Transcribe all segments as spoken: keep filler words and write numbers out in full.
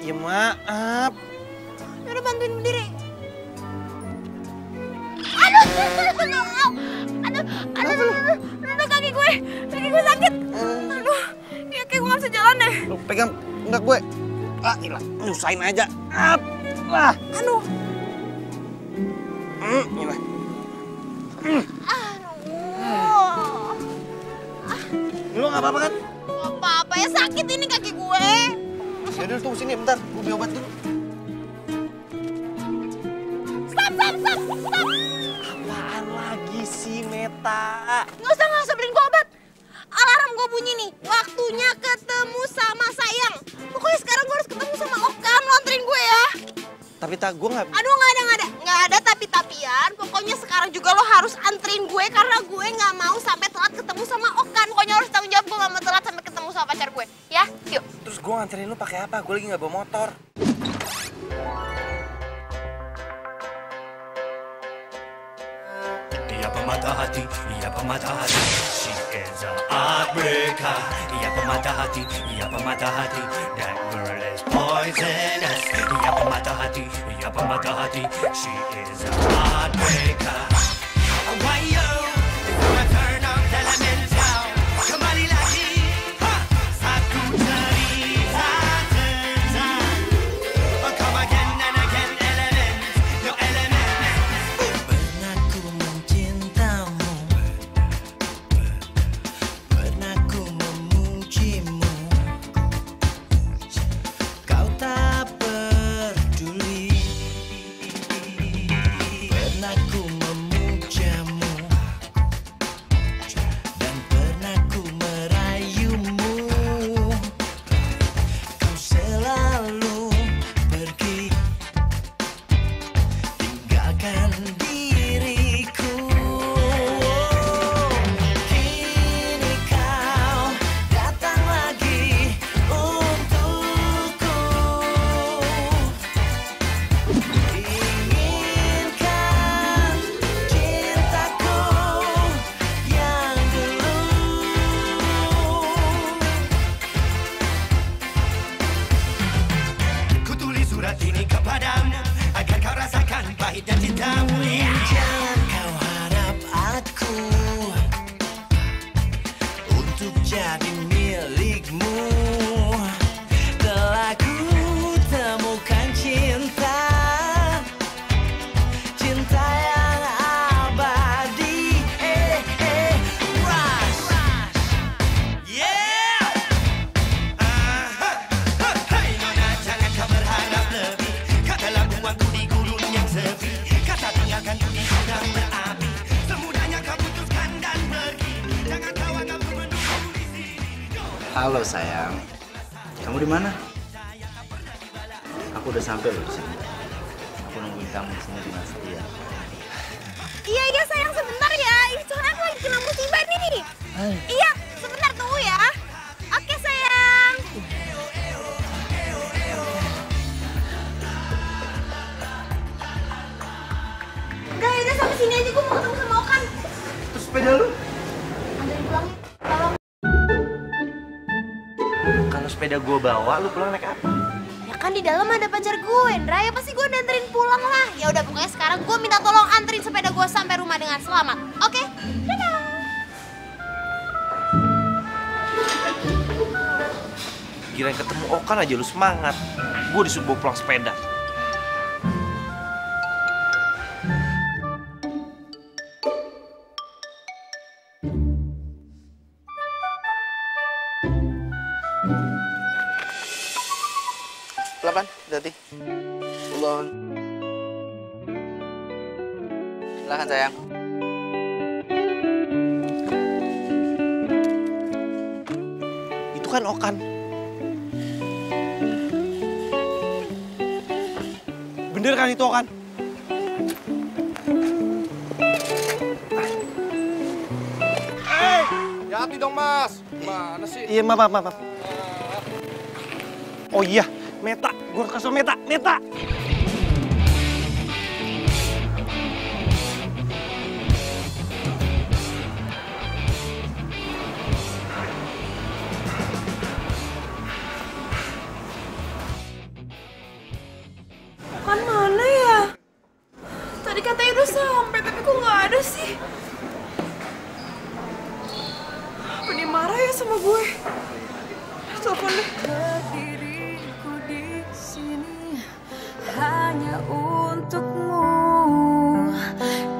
Ya maaf. Yaudah bantuin berdiri. Aduh, aduh, aduh, aduh, aduh, aduh, kaki gue, kaki gue sakit. Aduh, ya kayak gue gak bisa jalan deh. Lu pegang enggak gue. Ah, gila, nyusahin aja. Ah, lah. Aduh. Hmm, gila. Aduh. Lu gak apa-apa kan? Gak apa-apa ya, sakit ini kaki gue. Yaudah, tunggu sini bentar, gue beli obat dulu. Stop, stop, stop, stop. Apaan lagi sih, Meta? Nggak usah, nggak usah beliin gue obat. Alarm gue bunyi nih, waktunya ketemu sama sayang. Pokoknya sekarang gue harus ketemu sama Okan, lu anterin gue ya. Tapi tak, gue gak... Aduh, nggak ada, nggak ada. Nggak ada tapi-tapian. Pokoknya sekarang juga lo harus anterin gue karena gue nggak mau sampai telat ketemu sama Okan. Pokoknya harus tanggung jawab, gue nggak mau telat sampai ketemu sama pacar gue. Ya, yuk. Terus gue nganterin lu pakai apa? Gue lagi gak bawa motor. Dia pemata hati, ia pemata hati. She is a heartbreaker. Ia pemata hati, ia pemata hati. That girl is poisonous. Ia pemata hati, ia pemata hati. She is a heartbreaker. Why you? Turn up elemental. Kembali lagi. Satu cerita tentang. Come again and again, element. No element. Pernah ku mencintamu, pernah ku memujimu. Kau tak peduli. Pernah ku memujamu dan pernah ku merayumu. Kau selalu pergi, tinggalkan diriku. Kini kau datang lagi untukku. Inginkan cintaku yang dulu. Kutulis surat ini kepadamu agar kau rasakan pahitnya cintamu. Jangan kau harap aku untuk jadi milikmu. Telah ku temukan cinta, cinta yang abadi. Eh, eh, rush. Yeah. Hai nona, jangan kau berharap lebih. Katalah buangku di gurun yang sepi. Kata tinggalkan diriku dan berapi. Semudahnya kau putuskan dan pergi. Jangan kau anggap ku menunggu di sini. Halo sayang, kamu di mana? Aku udah sampai loh di sini. Aku nungguin kamu di sini dengan setia. Iya, iya sayang, sebentar ya. Ini soalnya aku lagi kena musibah nih. Iya, sebentar tunggu ya. Oke sayang. Enggak, ya udah sampai sini aja, gue mau ketemu sama Okan. Terus sepeda lu? Anterin pulang ya, tolong. Kalau sepeda gue bawa, lu pulang naik apa? Ya kan di dalam ada pacar gue, Ndra. Ya pasti gue anterin pulang lah. Ya udah pokoknya sekarang gue minta tolong anterin sepeda gue sampai rumah dengan selamat. Oke? Dadah. Gila, ketemu Okan aja lu semangat. Gue disuruh bawa pulang sepeda. Pelan-pelan, hati-hati. Ulon. Silakan sayang. Itu kan Okan. Bener kan itu Okan? Eh, hati dong mas. Mana sih? Iya, maaf, maaf, maaf. Oh iya, Meta. Gue harus kasih tau Meta. Meta!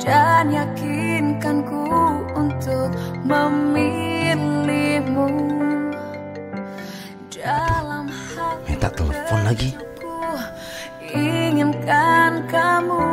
dan yakinkanku untuk memilihmu dalam hati. Minta telepon lagi. Inginkan kamu,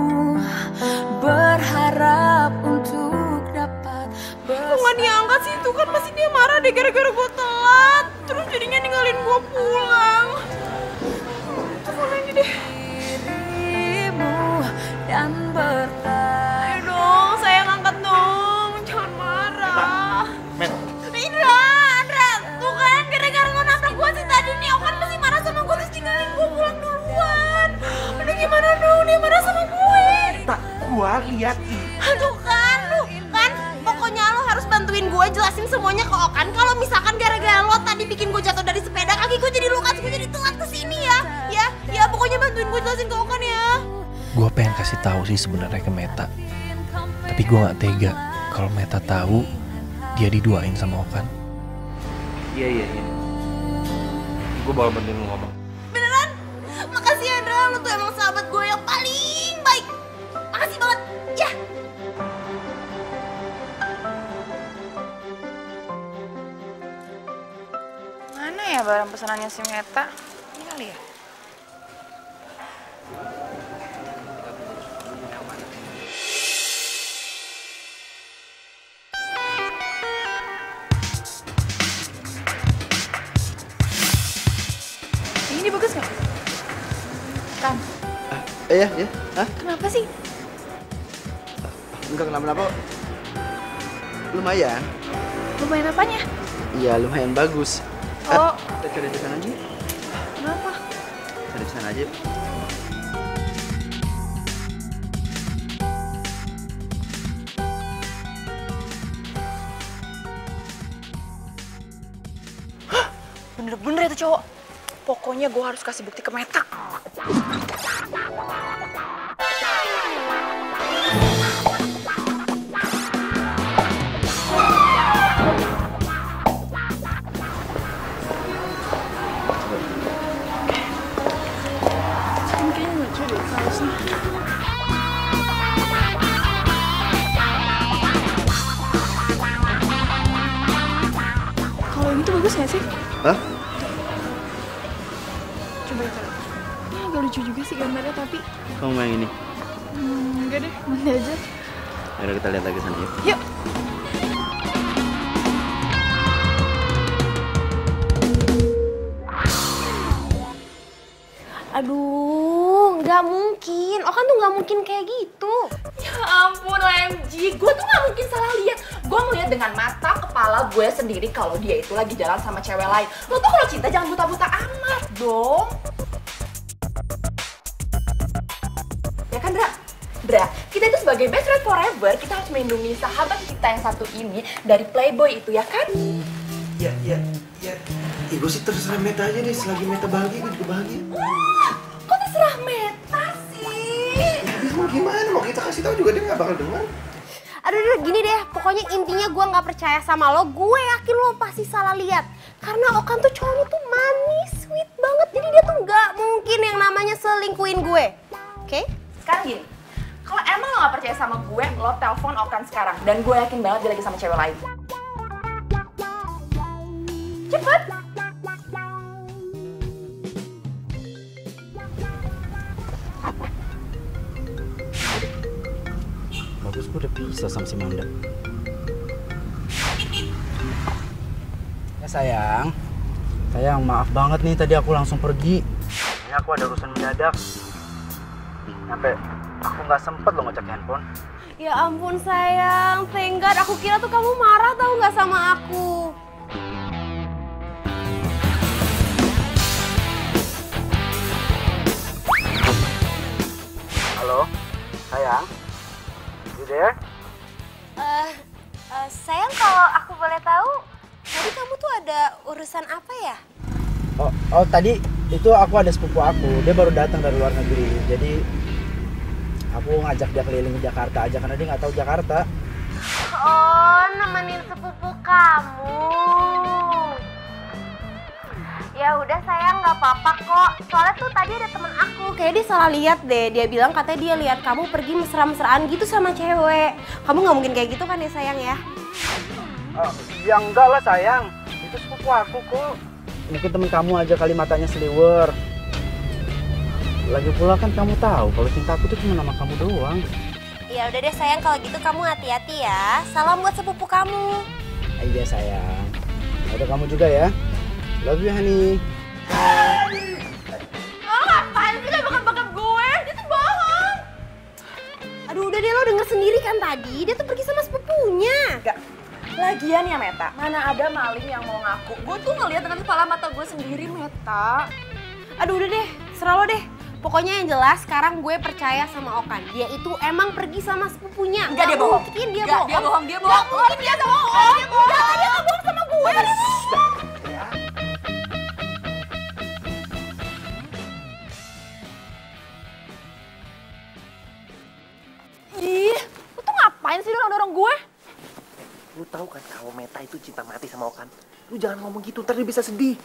berharap untuk dapat bersama. Kok gak diangkat sih? Itu kan pasti dia marah deh gara-gara gue telat. Terus jadinya ninggalin gue pulang. Telepon lagi deh. Dirimu dan bertanya. Ayo dong, sayang angkat dong. Jangan marah. Men, Indra, Indra, tuh kan gara-gara lo nabrak gue sih tadi nih. Okan pasti marah sama gue terus tinggalin gue pulang duluan. Aduh gimana dong, dia marah sama gue. tak gua liatin. Aduh kan, lu kan pokoknya lo harus bantuin gue jelasin semuanya ke Okan. Kalau misalkan gara-gara lo tadi bikin gue jatuh dari sepeda, kaki gue jadi luka, terus gue jadi telat kesini ya. Ya, ya pokoknya bantuin gue jelasin ke Okan ya. Gue pengen kasih tahu sih sebenarnya ke Meta, tapi gue nggak tega kalau Meta tahu dia diduain sama Okan. Iya iya iya. Gue bakal bantuin lu ngomong. Beneran? Makasih ya, Indra. Lo tuh emang sahabat gue yang paling baik. Makasih banget. Ya. Mana ya barang pesanannya si Meta? Ini kali ya? Ini bagus nggak? Kan, Eh, ya, ya. Hah? kenapa sih? Enggak kenapa-napa. Lumayan. Lumayan apanya? Iya, lumayan bagus. Oh, Kita cari di sana aja. kenapa? Cari di sana aja. Bener-bener itu cowok. Pokoknya gue harus kasih bukti ke Meta. Kayaknya lucu deh kaosnya. Kalau gitu bagus gak sih? Hah? Coba ya coba. Ini agak lucu juga sih gambarnya tapi Kamu mau yang ini? hmm, enggak deh, nanti aja. Ayo kita lihat lagi sana yuk. Yuk. Aduh, nggak mungkin. Okan tuh nggak mungkin kayak gitu. Ya ampun O M G, gue tuh gak mungkin salah lihat. Gue ngeliat dengan mata kepala gue sendiri kalau dia itu lagi jalan sama cewek lain. Lo tuh kalau cinta jangan buta-buta amat dong. Ya kan, Dra? Dra, kita itu sebagai best friend forever, kita harus melindungi sahabat kita yang satu ini dari playboy itu, ya kan? Ya ya ya. Ih, gue sih terserah Meta aja deh. Selagi Meta bahagia, gue juga bahagia. Wah, kok terserah Meta sih? Habis mau gimana? Mau kita kasih tahu juga dia nggak bakal dengar. Aduh, aduh, gini deh. Pokoknya intinya gue nggak percaya sama lo. Gue yakin lo pasti salah lihat. Karena Okan tuh cowoknya tuh manis, sweet banget. Jadi dia tuh nggak mungkin yang namanya selingkuhin gue. Oke? Sekarang gini, kalau emang lo gak percaya sama gue, lo telepon Okan sekarang. Dan gue yakin banget dia lagi sama cewek lain. Cepet! Bagus, gue udah pisah sama si Manda. Ya sayang, sayang maaf banget nih tadi aku langsung pergi. Ini aku ada urusan mendadak. Sampai aku nggak sempet lo ngecek handphone. Ya ampun sayang, thank God. Aku kira tuh kamu marah tau nggak sama aku. Halo, sayang. You there? Eh, eh, sayang kalau aku boleh tahu, tadi kamu tuh ada urusan apa ya? Oh, oh tadi itu aku ada sepupu aku. Dia baru datang dari luar negeri. Jadi aku ngajak dia keliling ke Jakarta aja karena dia nggak tahu Jakarta. Oh, nemenin sepupu kamu. Ya udah sayang, nggak apa-apa kok. Soalnya tuh tadi ada temen aku kayak dia salah lihat deh. Dia bilang katanya dia lihat kamu pergi mesra-mesraan gitu sama cewek. Kamu nggak mungkin kayak gitu kan ya sayang ya? Uh, ya enggak lah sayang. Itu sepupu aku kok. Mungkin temen kamu aja kali matanya seliwer. Lagi pula kan kamu tahu kalau cinta aku tuh cuma nama kamu doang. Ya udah deh sayang, kalau gitu kamu hati-hati ya. Salam buat sepupu kamu. Iya sayang. Ada kamu juga ya. Love you honey. Oh, ngapain sih lo bakap-bakap gue? Dia tuh bohong. Aduh udah deh, lo denger sendiri kan tadi. Dia tuh pergi sama sepupunya. Enggak. Lagian ya Meta, mana ada maling yang mau ngaku. Gue tuh ngeliat dengan kepala mata gue sendiri, Meta. Aduh udah deh, serah lo deh. Pokoknya yang jelas sekarang gue percaya sama Okan. Dia itu emang pergi sama sepupunya. Enggak, dia bohong. Mungkin dia Enggak, bohong. dia bohong, dia bohong. Enggak mungkin dia bohong. Dia bohong. Dia nggak bohong sama gue. Ih, lu tuh ngapain sih dorong-dorong gue? Lu tahu kan kalau Meta itu cinta mati sama Okan. Lu jangan ngomong gitu, ntar dia bisa sedih.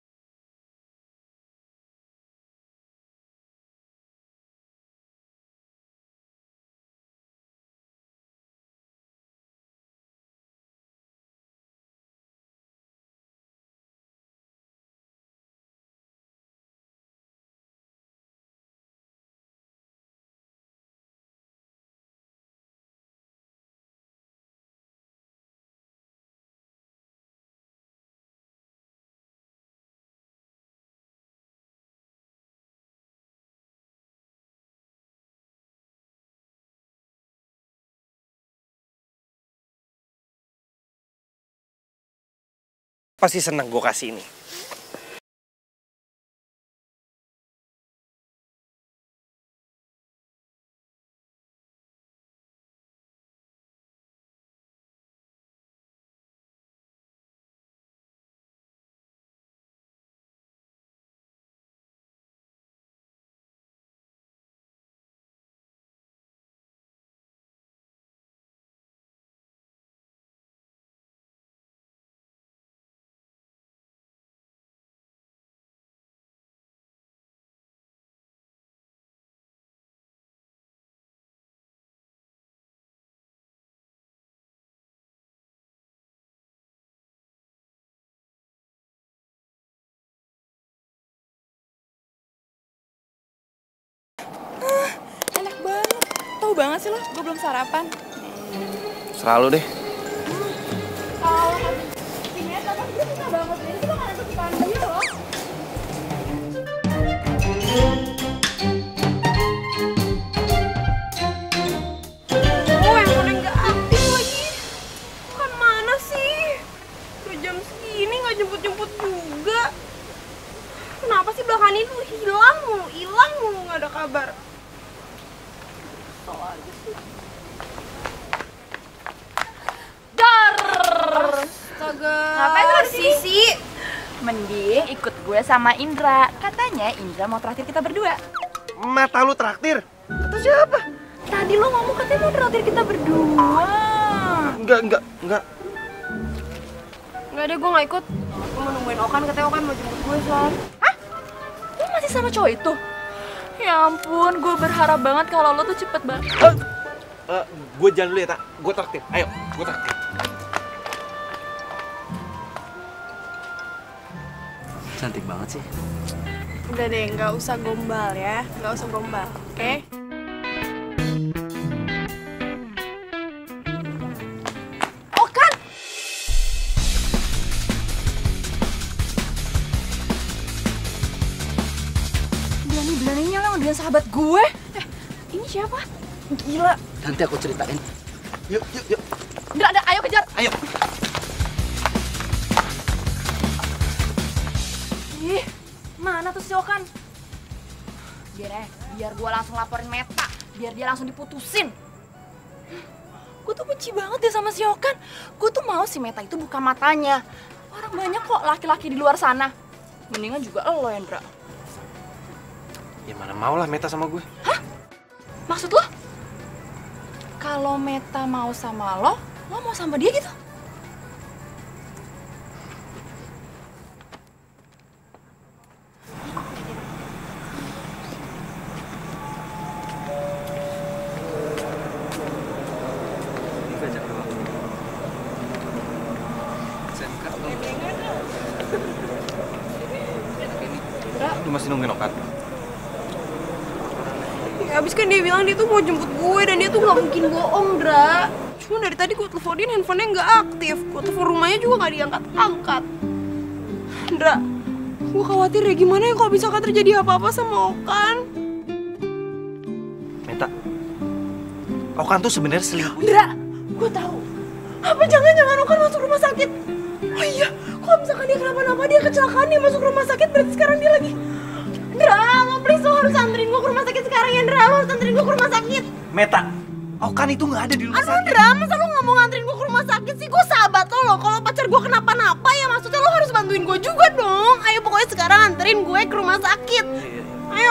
Pasti seneng gue kasih ini. Enak banget. Tahu banget sih lo, gue belum sarapan. Selalu deh. Kalau si Meta kan gue suka banget ini, tuh gak ada kesukaan dia loh. Oh, yang udah nggak aktif lagi. Kan mana sih? Udah jam segini nggak jemput-jemput juga. Kenapa sih belakangan ini tuh hilang mulu, hilang mulu nggak ada kabar. Kesel aja sih. Dar. Astaga. Ngapain lo di sini? Sisi? Mending ikut gue sama Indra. Katanya Indra mau traktir kita berdua. Mata lu traktir? Kata siapa? Tadi lo ngomong katanya mau traktir kita berdua. Enggak, enggak, enggak. Nggak deh, gue nggak ikut. Gue mau nungguin Okan, katanya Okan mau jemput gue soal. Hah? Lo masih sama cowok itu? Ya ampun, gue berharap banget kalau lo tuh cepet banget. Uh, uh, gue jalan dulu ya, Tak. Gue traktir. Ayo, gue traktir. Cantik banget sih. Udah deh, nggak usah gombal ya. Nggak usah gombal, oke? Okay? Okan! Berani-beraninya lo dengan sahabat gue. Eh, ini siapa? Gila. Nanti aku ceritain. Yuk, yuk, yuk. Indra, ada, ayo kejar. Ayo. Ih, mana tuh si Okan? Biar ya, biar gue langsung laporin Meta. Biar dia langsung diputusin. Gue tuh benci banget deh sama si Okan. Gue tuh mau si Meta itu buka matanya. Orang banyak kok laki-laki di luar sana. Mendingan juga lo, Indra. Ya mana mau lah Meta sama gue. Hah? Maksud lo? Kalau Meta mau sama lo, lo mau sama dia gitu? masih nungguin Okan? Ya abis kan dia bilang dia tuh mau jemput gue dan dia tuh gak mungkin bohong, Dra. Cuma dari tadi gue teleponin handphonenya gak aktif. Gue telepon rumahnya juga gak diangkat-angkat. Dra, gue khawatir ya gimana ya kalau misalkan terjadi apa-apa sama Okan. Meta, Okan tuh sebenarnya selingkuh. Dra, gue tahu. Apa jangan-jangan Okan masuk rumah sakit? Oh iya, kalau misalkan dia kenapa-napa, dia kecelakaan, dia masuk rumah sakit, berarti sekarang dia lagi... Dra, lo please lo harus anterin gue ke rumah sakit sekarang ya, Dra. Lo harus anterin gue ke rumah sakit. Meta, Okan itu nggak ada di rumah Aduh, sakit. Dra, masa lo nggak mau nganterin gue ke rumah sakit sih? Gue sahabat lo loh. Kalau pacar gue kenapa-napa ya maksudnya lo harus bantuin gue juga dong. Ayo pokoknya sekarang anterin gue ke rumah sakit. Ayo.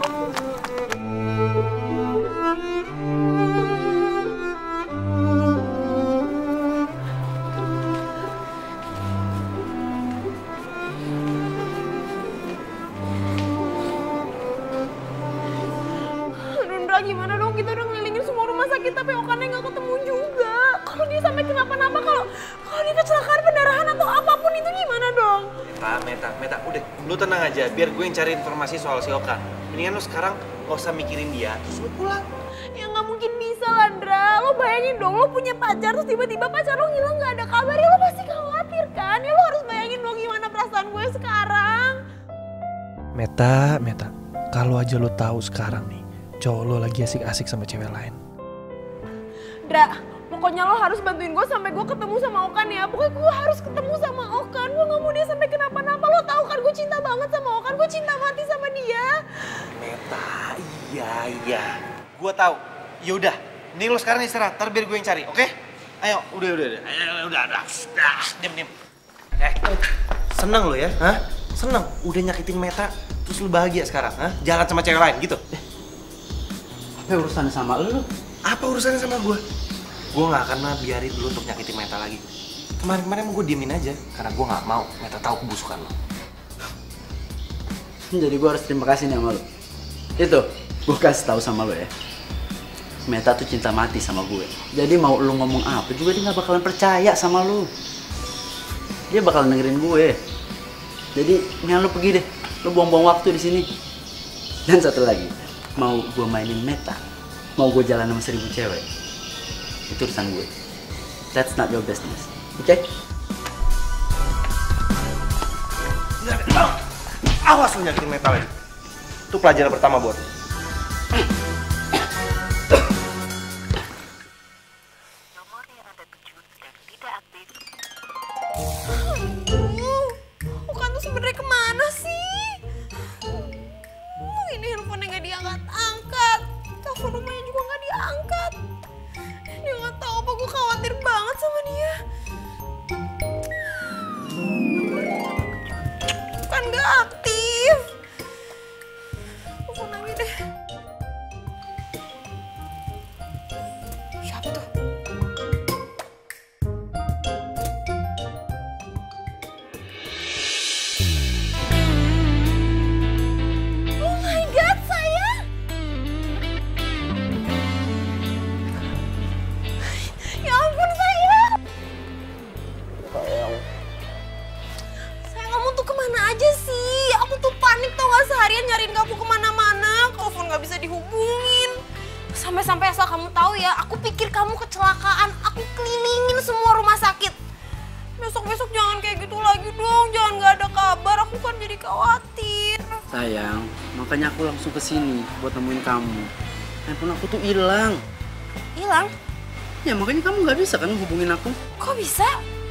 Gimana dong, kita udah ngelilingin semua rumah sakit tapi Okannya nggak ketemu juga. Kalau dia sampai kenapa-napa, kalau kalau dia kecelakaan pendarahan atau apapun itu gimana dong? Meta, Meta, Meta, udah, lu tenang aja, biar gue yang cari informasi soal si Okan. Mendingan lu sekarang gak usah mikirin dia, terus lu pulang. Ya nggak mungkin bisa lah, Dra. Lo bayangin dong, lo punya pacar terus tiba-tiba pacar lo hilang nggak ada kabar, ya lo pasti khawatir kan? Ya lo harus bayangin dong gimana perasaan gue sekarang. Meta, Meta, kalau aja lo tahu sekarang nih, cowok lo lagi asik-asik sama cewek lain. Dra, pokoknya lo harus bantuin gue sampai gue ketemu sama Okan ya. Pokoknya gue harus ketemu sama Okan. Gue gak mau dia sampai kenapa-napa. Lo tahu kan gue cinta banget sama Okan. Gue cinta mati sama dia. Meta, iya, iya. Gue tahu. Yaudah, ini lo sekarang istirahat, ntar biar gue yang cari, oke? Ayo, udah, udah, udah. Ayo, udah, udah. Udah, diam, diam. Eh, seneng lo ya? Hah? Seneng? Udah nyakitin Meta, terus lo bahagia sekarang? Hah? Jalan sama cewek lain gitu? Apa urusannya sama lu? Apa urusannya sama gue? Gue gak akan biarin dulu untuk nyakitin Meta lagi. Kemarin-kemarin mau gue diemin aja, karena gue gak mau Meta tahu kebusukan lo. Jadi gue harus terima kasih nih sama lu. Itu, gue kasih tahu sama lu ya. Meta tuh cinta mati sama gue. Jadi mau lu ngomong apa juga dia gak bakalan percaya sama lu. Dia bakalan dengerin gue. Jadi, mendingan lu pergi deh. Lu buang-buang waktu di sini. Dan satu lagi, mau gue mainin Meta, mau gue jalan sama seribu cewek, itu urusan gue. That's not your business, oke? Okay? Awas lu nyakitin Meta lagi. Itu pelajaran pertama buat lu. Okan tuh sebenarnya kemana sih? Ini handphonenya nggak diangkat-angkat, telepon rumahnya juga nggak diangkat. Dia nggak tahu apa, gue khawatir banget sama dia. Kan nggak aktif. Telepon lagi deh. Siapa tuh? Seharian nyariin kamu kemana-mana, telepon gak bisa dihubungin. Sampai-sampai asal kamu tahu ya, aku pikir kamu kecelakaan, aku kelilingin semua rumah sakit. Besok-besok jangan kayak gitu lagi dong, jangan gak ada kabar, aku kan jadi khawatir. Sayang, makanya aku langsung kesini buat nemuin kamu. Handphone aku tuh hilang. Hilang? Ya makanya kamu gak bisa kan hubungin aku. Kok bisa?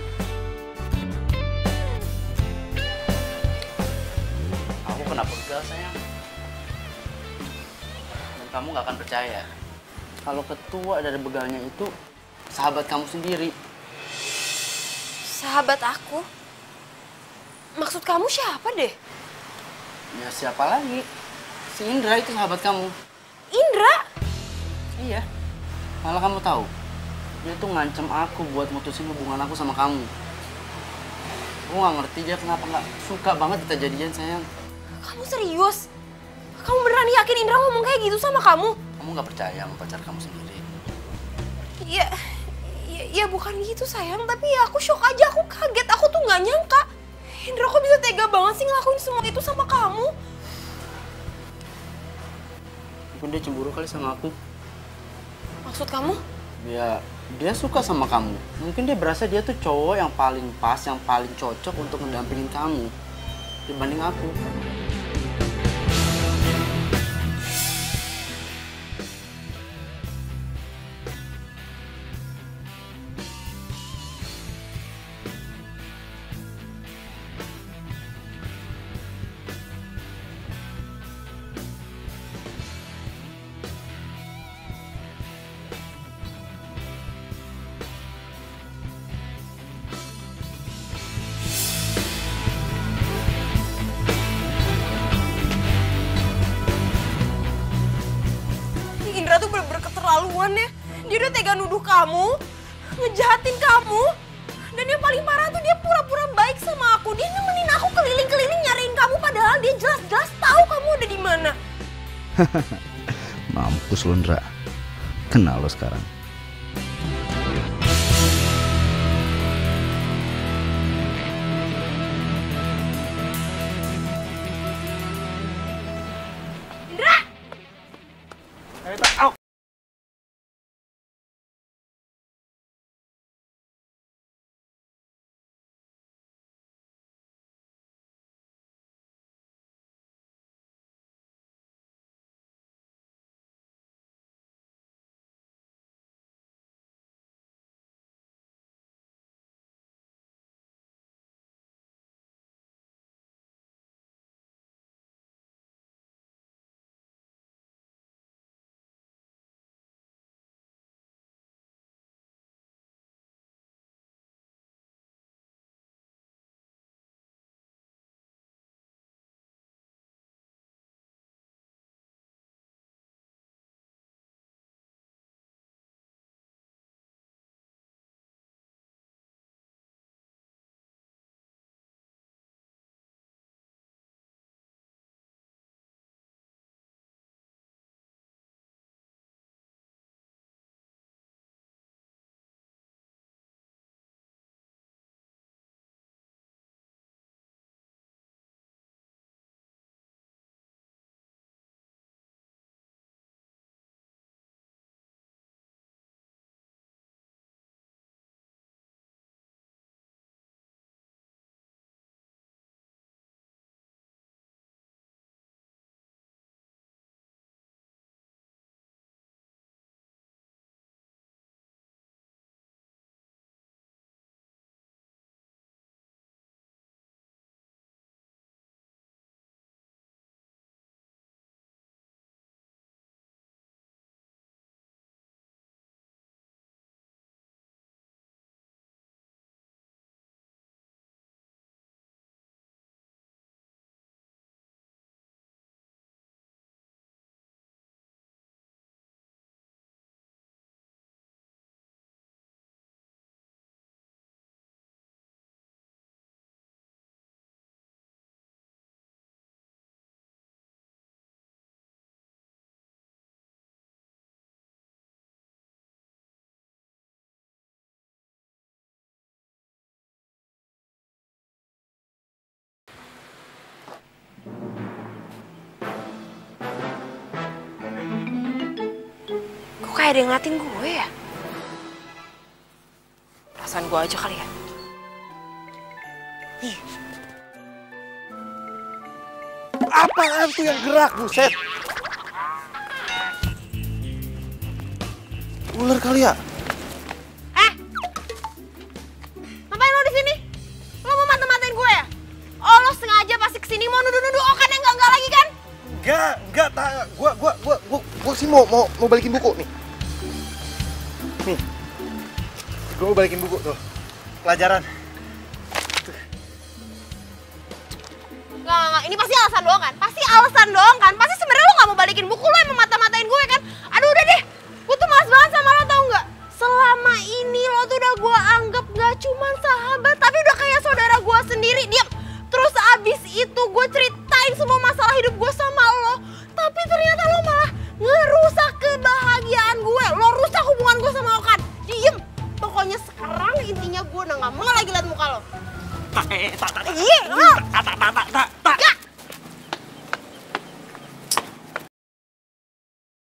Kenapa gagal sayang? Dan kamu gak akan percaya kalau ketua dari begalnya itu sahabat kamu sendiri. Sahabat aku? Maksud kamu siapa deh? Ya siapa lagi? Si Indra itu sahabat kamu. Indra? Iya. Malah kamu tahu, dia tuh ngancem aku buat mutusin hubungan aku sama kamu. Aku gak ngerti dia kenapa gak suka banget kita jadian sayang. Kamu serius? Kamu beneran yakin Indra ngomong kayak gitu sama kamu? Kamu gak percaya sama pacar kamu sendiri? Iya, ya, ya bukan gitu sayang, tapi ya aku shock aja, aku kaget, aku tuh gak nyangka. Indra kok bisa tega banget sih ngelakuin semua itu sama kamu? Mungkin dia cemburu kali sama aku. Maksud kamu? Ya, dia suka sama kamu. Mungkin dia berasa dia tuh cowok yang paling pas, yang paling cocok untuk mendampingin kamu dibanding aku. Indra tuh bener-bener keterlaluan ya. Dia udah tega nuduh kamu, ngejahatin kamu. Dan yang paling parah tuh dia pura-pura baik sama aku. Dia nemenin aku keliling-keliling nyariin kamu padahal dia jelas-jelas tahu kamu ada di mana. Mampus lu, Ndra. Kenal lo sekarang. Indra! Ayo, tak. Au. Kok kayak ada yang ngeliatin gue ya? Perasaan gue aja kali ya. Ih. Apaan tuh yang gerak, buset? Ular kali ya? Eh! Ngapain lo di sini? Lo mau mata-matain gue ya? Oh, lo sengaja pasti kesini mau nuduh-nuduh Okan yang enggak-enggak lagi kan? Enggak, enggak, tak. Gua, gua, gua, gua, gua sih mau, mau, mau balikin buku nih. Nih, gua mau balikin buku tuh. Pelajaran. Nggak, nggak, nggak. Ini pasti alasan doang kan? Pasti alasan doang kan? Pasti sebenarnya lo nggak mau balikin buku, lo emang mata-matain gue kan? Aduh udah deh, gue tuh malas banget sama lo, tau nggak? Selama ini lo tuh udah gue anggap nggak cuman sahabat, tapi udah kayak saudara gue sendiri. Diam. Terus abis itu gue ceritain semua masalah hidup gue sama lo, tapi ternyata lo malah ngerusak kebahagiaan gue. Lo rusak hubungan gue sama Okan. Diem. Pokoknya sekarang intinya gue udah nggak mau lagi liat muka lo. Tak, tak, tak, Iya, lo. tak, tak, tak, tak, tak.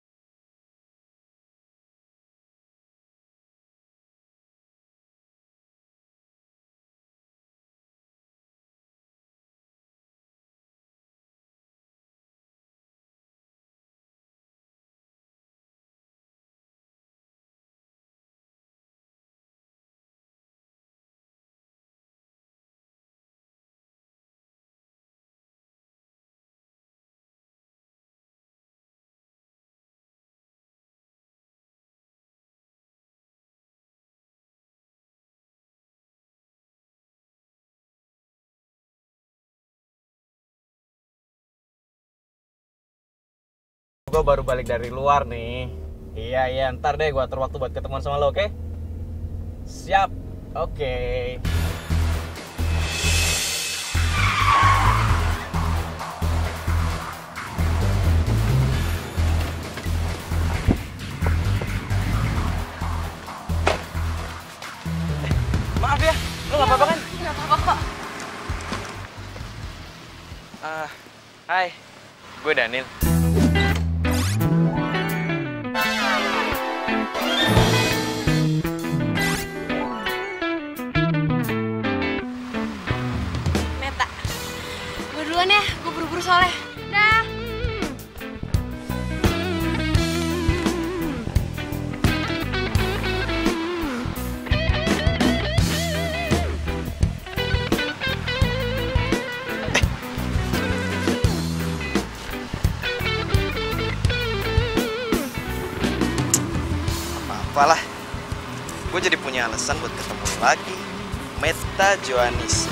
gue baru balik dari luar nih. Iya, iya, ntar deh gue atur waktu buat ketemuan sama lo, oke? Okay? Siap, oke. Okay. Maaf ya, lo gak apa-apa kan? Gak apa-apa kok. Uh, hai, gue Daniel. Meta, gue duluan ya, gue buru-buru soalnya. Dah. Apalah, gue jadi punya alasan buat ketemu lagi. Meta Joanis.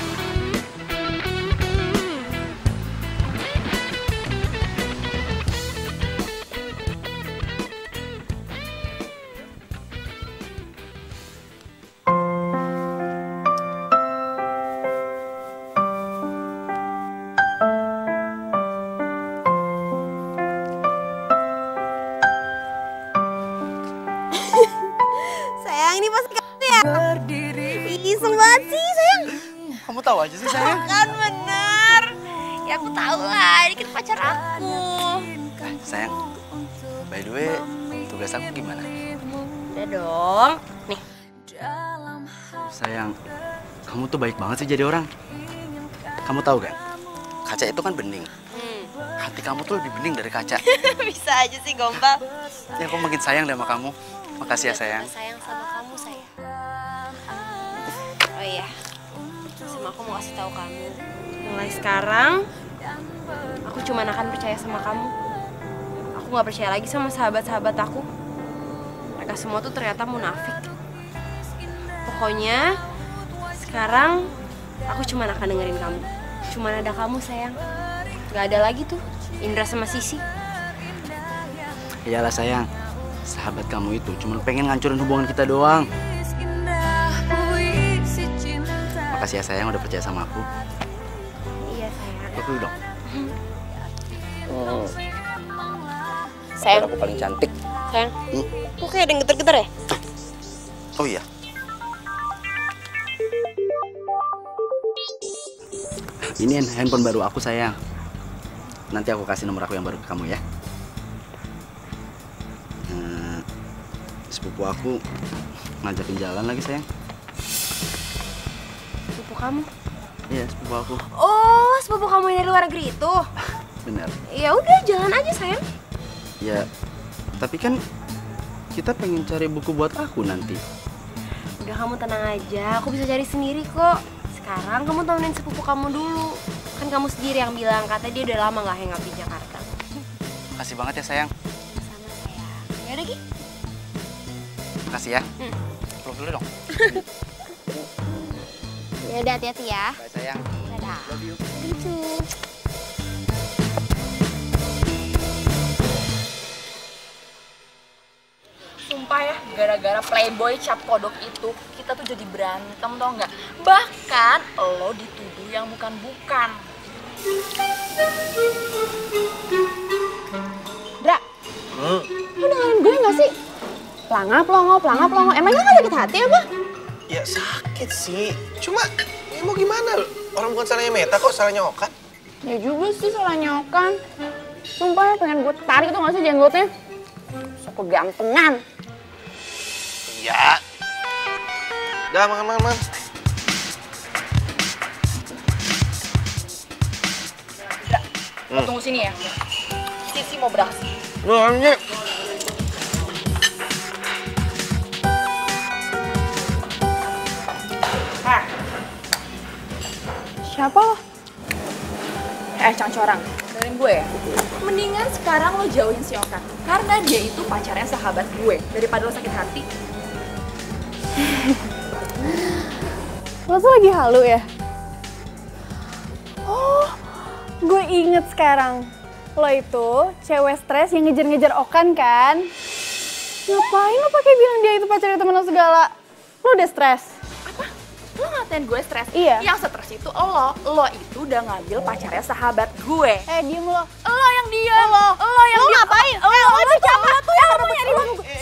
Sayang, ini pasti kamu ya? Iseng banget sih, sayang. Kamu tahu aja sih sayang? Kan bener. Ya aku tahu lah, ini kan pacar aku. Sayang, by the way, tugas aku gimana? Udah dong. Nih. Sayang, kamu tuh baik banget sih jadi orang. Kamu tahu kan? Kaca itu kan bening. Hmm. Hati kamu tuh lebih bening dari kaca. Bisa aja sih, Gombal. Ya, aku makin sayang deh sama kamu. Makasih ya sayang. Sayang sama kamu, sayang. Oh iya, sama aku mau kasih tahu kamu. Mulai sekarang, aku cuma akan percaya sama kamu. Aku nggak percaya lagi sama sahabat-sahabat aku. Mereka semua tuh ternyata munafik. Pokoknya, sekarang aku cuma akan dengerin kamu. Cuma ada kamu, sayang. Gak ada lagi tuh, Indra sama Sisi. Iyalah sayang. Sahabat kamu itu cuma pengen ngancurin hubungan kita doang. Makasih ya sayang udah percaya sama aku. Iya sayang. Peluk dulu dong. Hmm. Sayang. Aku paling cantik. Sayang. Hmm? Kok kayak ada yang geter-geter ya? Oh iya. Ini handphone baru aku sayang. Nanti aku kasih nomor aku yang baru ke kamu ya. Sepupu aku ngajakin jalan lagi sayang. Sepupu kamu? Iya sepupu aku. Oh, sepupu kamu yang dari luar negeri itu? Benar. Ya udah jalan aja sayang. Ya, tapi kan kita pengen cari buku buat aku nanti. Udah kamu tenang aja, aku bisa cari sendiri kok. Sekarang kamu temenin sepupu kamu dulu. Kan kamu sendiri yang bilang katanya dia udah lama nggak hangout di Jakarta. Makasih banget ya sayang. Sama sayang. Ya udah Ki. Makasih ya. Hmm. Peluk dulu dong. Ya udah hati-hati ya. Bye sayang. Dadah. Love you. Gitu. Sumpah ya, gara-gara playboy cap kodok itu, kita tuh jadi berantem tau nggak? Bahkan lo dituduh yang bukan-bukan. Dra, hmm. Lo dengerin gue nggak sih? Pelangap, pelongo, pelangap, pelongo. Emangnya nggak sakit hati apa? Ya sakit sih. Cuma, ya mau gimana? Orang bukan salahnya Meta kok, salahnya Okan. Ya juga sih salahnya Okan. Sumpah ya pengen gue tarik tuh nggak sih jenggotnya? Sok kegantengan. Iya. Udah makan, makan, makan. Dra, lo tunggu sini ya. Sisi mau beraksi. Lu anjir. Siapa lo? Eh, cangcorang, dengerin gue ya. Mendingan sekarang lo jauhin si Okan. Karena dia itu pacarnya sahabat gue. Daripada lo sakit hati. Lo tuh lagi halu ya? Oh, gue inget sekarang. Lo itu cewek stres yang ngejar-ngejar Okan kan? Ngapain lo pakai bilang dia itu pacarnya temen lo segala? Lo udah stres? Apa? Lo ngatain gue stres? Iya. Yang stres itu lo. Lo itu udah ngambil pacarnya sahabat gue. Eh diem lo. Lo yang diam. Lo. Lo yang Lo diam. ngapain? Lo, Eh, lo, lo tuh siapa? tuh yang Lo nyari bang gue.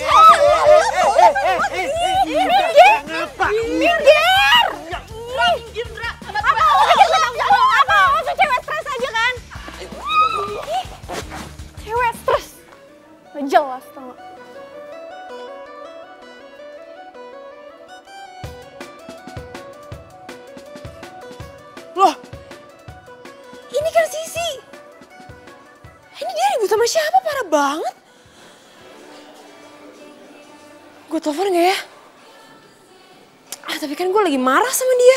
Minggir! Minggir! Minggir, Dra. Apa lo bikin tanggung jawab? Apa lo tuh cewek stres aja kan? Cewek stres. Gak jelas tau gak? Loh, ini kan Sisi. Ini dia ribut sama siapa? Parah banget. Gue telepon gak ya? Ah, tapi kan gue lagi marah sama dia.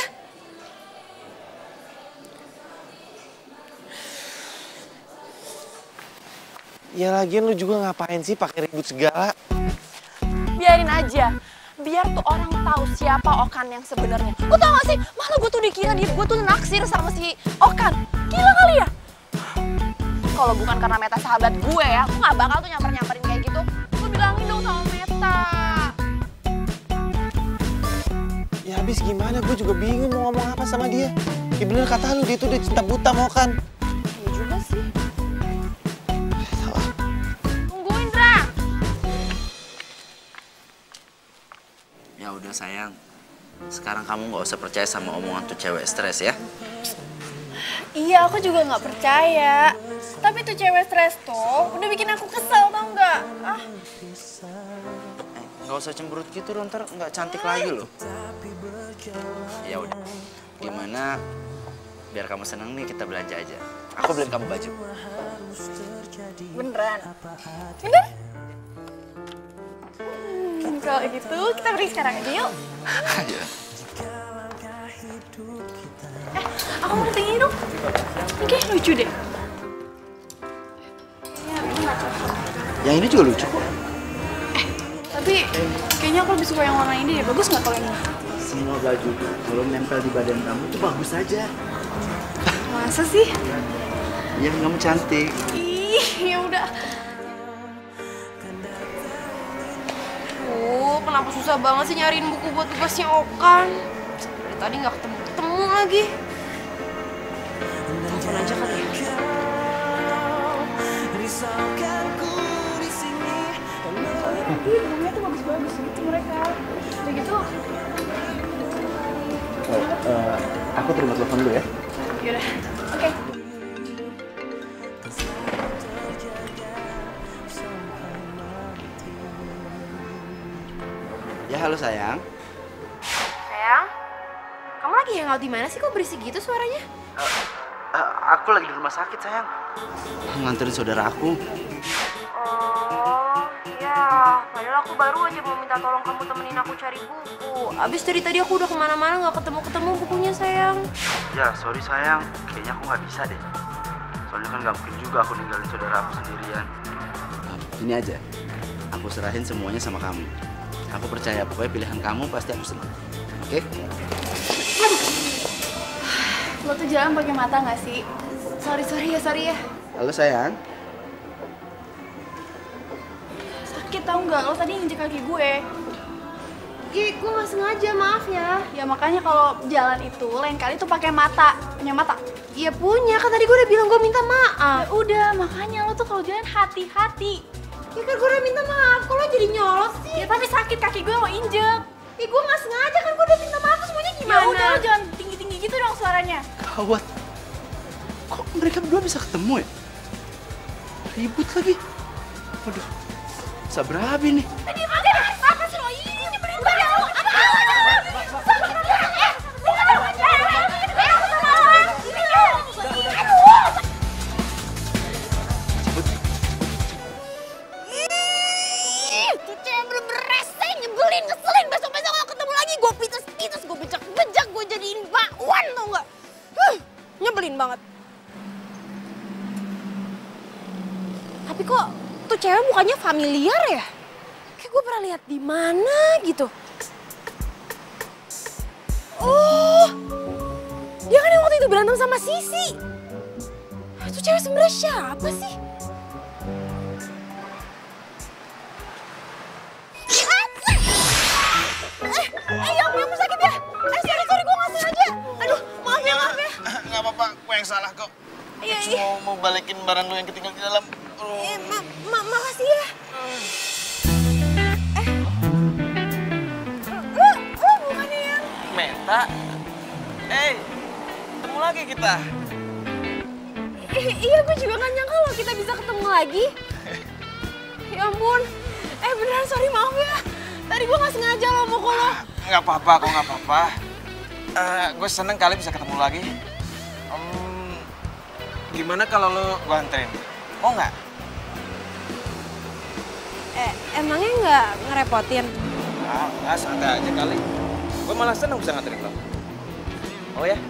Ya lagian lu juga ngapain sih pakai ribut segala? Biarin aja. Biar tuh orang tahu siapa Okan yang sebenarnya. Lo tau gak sih? Malah gue tuh dikira dia gue tuh naksir sama si Okan. Gila kali ya? Kalau bukan karena Meta sahabat gue ya, gue gak bakal tuh nyamper-nyamperin kayak gitu. Lo bilangin dong sama Meta. Ya habis gimana? Gue juga bingung mau ngomong apa sama dia. Ya bener kata lu, dia tuh udah cinta buta mau kan? Iya juga sih. Tungguin, Dra. Ya udah sayang, sekarang kamu nggak usah percaya sama omongan tuh cewek stres ya. Iya, aku juga nggak percaya. Tapi tuh cewek stres tuh udah bikin aku kesel tau nggak? Ah, Eh, nggak usah cemberut gitu dong, ntar nggak cantik lagi loh. Ya udah, gimana? Biar kamu seneng nih kita belanja aja. Aku beliin kamu baju. beneran? Bener? Hmm, kalau gitu kita pergi sekarang aja yuk. Ayo. Eh, aku mau tinggi dong. Ini kayak lucu deh. Ya, ini nggak cocok. Yang ini juga lucu kok. Tapi kayaknya aku lebih suka yang warna ini deh. Bagus nggak kalau ini? Semua baju kalau nempel di badan kamu tuh bagus aja. Masa sih? Ya kamu cantik. Ih, ya udah. Uh, kenapa susah banget sih nyariin buku buat tugasnya Okan? Dari tadi nggak ketemu-ketemu lagi. Telepon aja kali ya. Iya, bukunya tuh bagus-bagus gitu mereka. Udah gitu. Oh, uh, aku terima telepon dulu ya. Yaudah, oke. Ya halo sayang. Sayang, kamu lagi hangout di mana sih? Kok berisik gitu suaranya? Uh, aku lagi di rumah sakit sayang. Nganterin saudara aku. Oh, ya. Padahal aku baru aja mau minta tolong kamu temenin aku cari buku. Abis dari tadi aku udah kemana-mana nggak ketemu-ketemu bukunya, sayang. Ya sorry sayang, kayaknya aku nggak bisa deh. Soalnya kan nggak mungkin juga aku ninggalin saudara aku sendirian. Ini aja, aku serahin semuanya sama kamu. Aku percaya pokoknya pilihan kamu pasti aku senang. Oke? Lo tuh jalan pakai mata nggak sih? Sorry, sorry ya, sorry ya. Halo sayang. Sakit tau nggak? Lo tadi nginjek kaki gue. Ih, gue nggak sengaja, maaf ya. Ya makanya kalau jalan itu lain kali tuh pakai mata. Punya mata? Iya punya, kan tadi gue udah bilang gue minta maaf. Ya udah, makanya lo tuh kalau jalan hati-hati. Ya kan gue udah minta maaf, kok lo jadi nyolot sih? Ya tapi sakit kaki gue mau injek. Ih, gue nggak sengaja kan, gue udah minta maaf, semuanya Ya gimana? udah, lo jangan tinggi-tinggi gitu dong suaranya. Gawat. Kok mereka berdua bisa ketemu ya? Ribut lagi. Waduh, bisa berabi nih. Tadi ada apa sih lo? Ini nyebelin banget lo. Apa? Tuh cewek bener-bener rese, nyebelin, ngeselin. Besok-besok kalau ketemu lagi gue pites-pites, gue bejak-bejak, gue jadiin bakwan tau gak? Huh, nyebelin banget. Tapi kok tuh cewek mukanya familiar ya? Kayak gue pernah lihat di mana gitu. Oh, dia kan yang waktu itu berantem sama Sisi. Tuh cewek sebenarnya siapa sih? balikin barang lu yang ketinggalan di dalam. Oh. Eh, ma ma makasih ya. Eh, lu, lu bukannya yang... Meta? Eh, ketemu lagi kita. I iya, gue juga gak nyangka loh kita bisa ketemu lagi. Ya ampun. Eh, beneran sorry, maaf ya. Tadi gue gak sengaja loh mukul lo. Nggak apa-apa kok, nggak apa-apa. Uh, gue seneng kali bisa ketemu lagi. Um, gimana kalau lo gue anterin? Mau nggak? Eh, emangnya nggak ngerepotin? Ah, nggak, santai aja kali. Gue malah seneng bisa nganterin lo. Oh ya?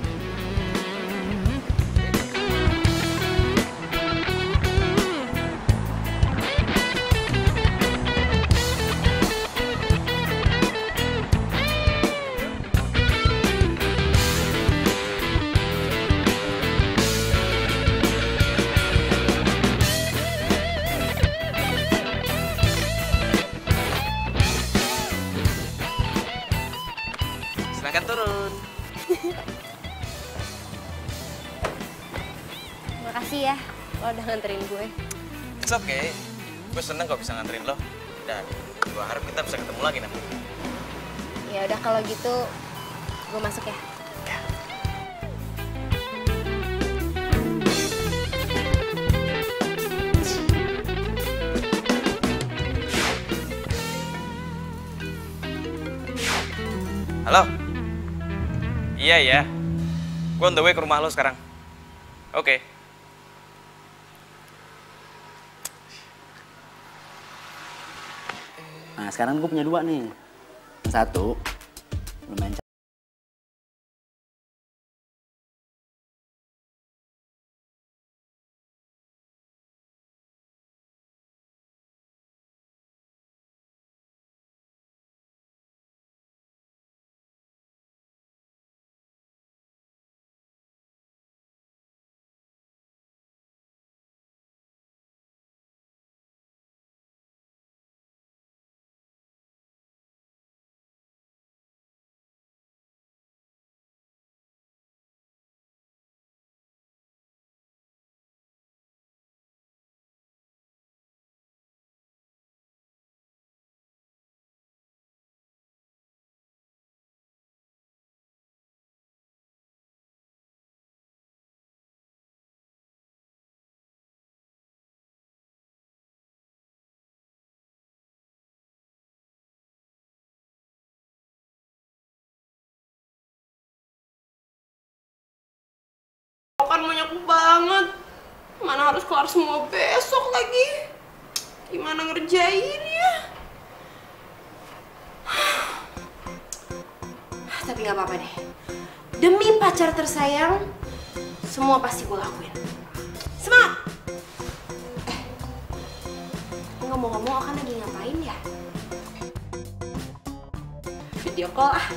Silahkan turun. Makasih ya, lo udah nganterin gue. It's okay. Gue seneng kok bisa nganterin lo. Dan gue harap kita bisa ketemu lagi nanti. Ya udah kalau gitu, gue masuk ya. Halo? Iya ya. Gue on the way ke rumah lo sekarang. Oke. Okay. Nah, sekarang gue punya dua nih. Yang satu, lumayan cantik. Kan banyak banget. Mana harus kelar semua besok lagi. Gimana ngerjainnya? Tapi nggak apa-apa deh. Demi pacar tersayang, semua pasti gue lakuin. Semangat! Eh, ngomong-ngomong akan lagi ngapain ya? Video call ah.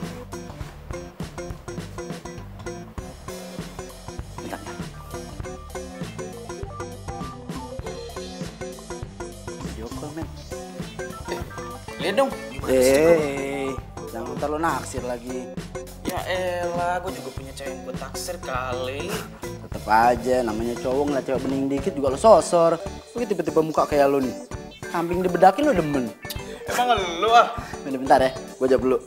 Lihat dong. Eh, jangan terlalu naksir lagi. Ya elah, gue juga punya cewek yang gue taksir kali. Tetep aja, namanya cowok ngeliat cewek bening dikit juga lo sosor. Lu tiba-tiba muka kayak lo nih. Kambing dibedakin lo demen. Emang lu ah? Bentar, bentar ya, gue jawab dulu.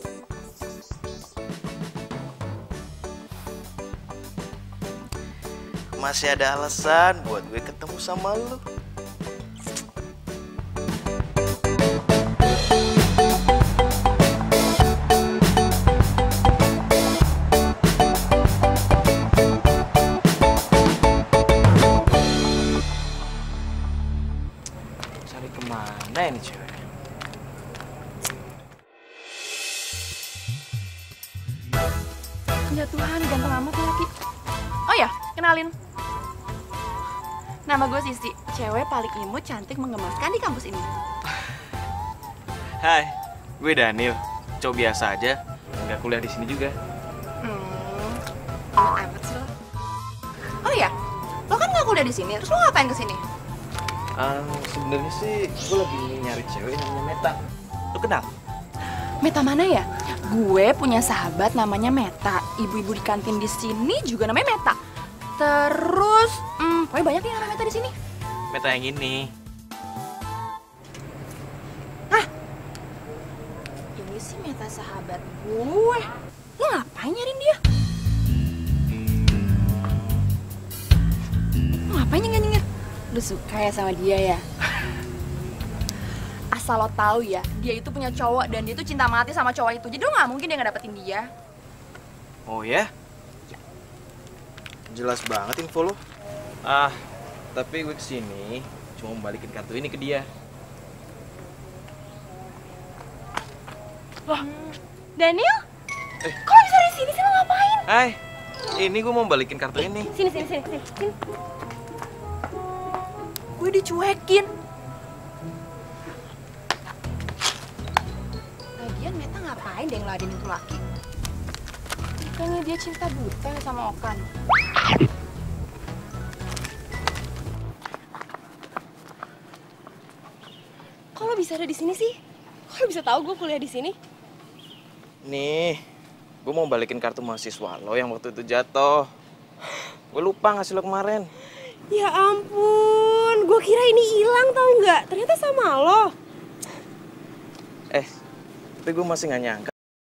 Masih ada alasan buat gue ketemu sama lu. Cari kemana ini cewek? Ya Tuhan, ganteng amat lagi. Oh ya, kenalin. Nama gue Sisi, cewek paling imut, cantik, menggemaskan di kampus ini. Hai, gue Daniel. Cowok biasa aja, nggak kuliah di sini juga. Hmm, amat sih lo. Oh ya, lo kan nggak kuliah di sini, terus lo ngapain kesini? Um, Sebenarnya sih gue lagi nyari cewek namanya Meta. Lo kenal? Meta mana ya? Gue punya sahabat namanya Meta. Ibu-ibu di kantin di sini juga namanya Meta. Terus, hmm, pokoknya banyak nih orang Meta di sini. Meta yang ini. Hah? Ini sih Meta sahabat gue. Lo ngapain nyariin dia? Lo ngapain nyengir-nyengir? Lo suka ya sama dia ya? Asal lo tahu ya, dia itu punya cowok dan dia tuh cinta mati sama cowok itu. Jadi lo nggak mungkin dia nggak dapetin dia. Oh ya? Jelas banget info lo. Ah, tapi gue kesini cuma mau balikin kartu ini ke dia. Loh, Daniel? Eh. Kok lo bisa di sini sih, lo ngapain? Hai, ini gue mau balikin kartu ini. Sini, sini, sini, sini. sini. Gue dicuekin. Lagian Meta ngapain deh ngeladenin tuh laki? Bukannya dia cinta buta sama Okan? Kok lo bisa ada di sini sih? Kok lo bisa tahu gue kuliah di sini? Nih, gue mau balikin kartu mahasiswa lo yang waktu itu jatuh. Gue lupa ngasih lo kemarin. Ya ampun, gue kira ini hilang tau nggak? Ternyata sama lo. Eh, tapi gue masih nggak nyangka.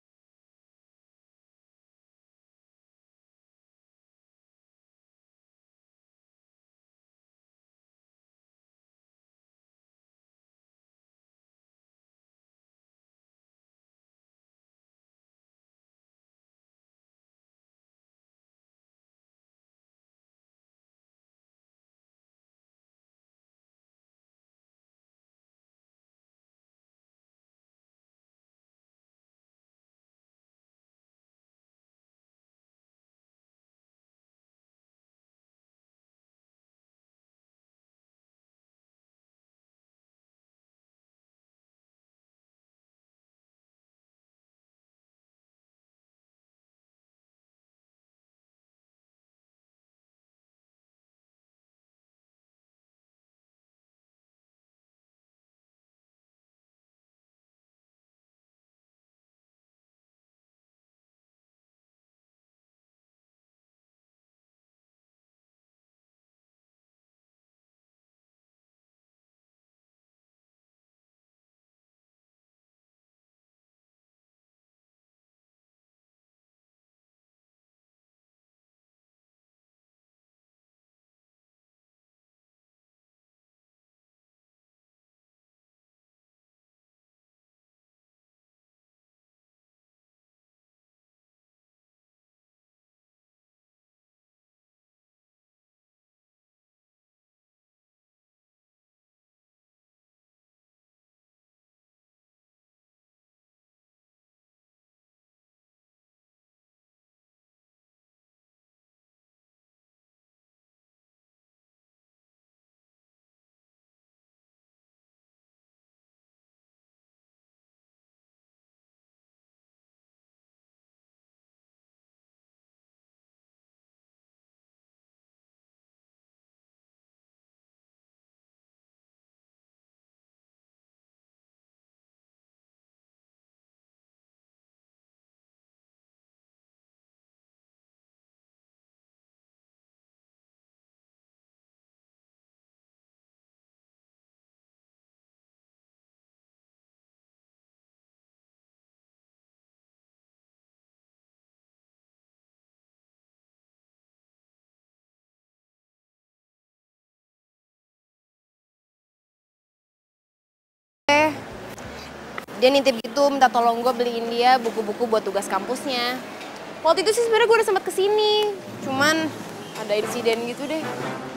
Dia nitip gitu, minta tolong gue beliin dia buku-buku buat tugas kampusnya. Waktu itu sih sebenarnya gue udah sempat kesini, cuman ada insiden gitu deh.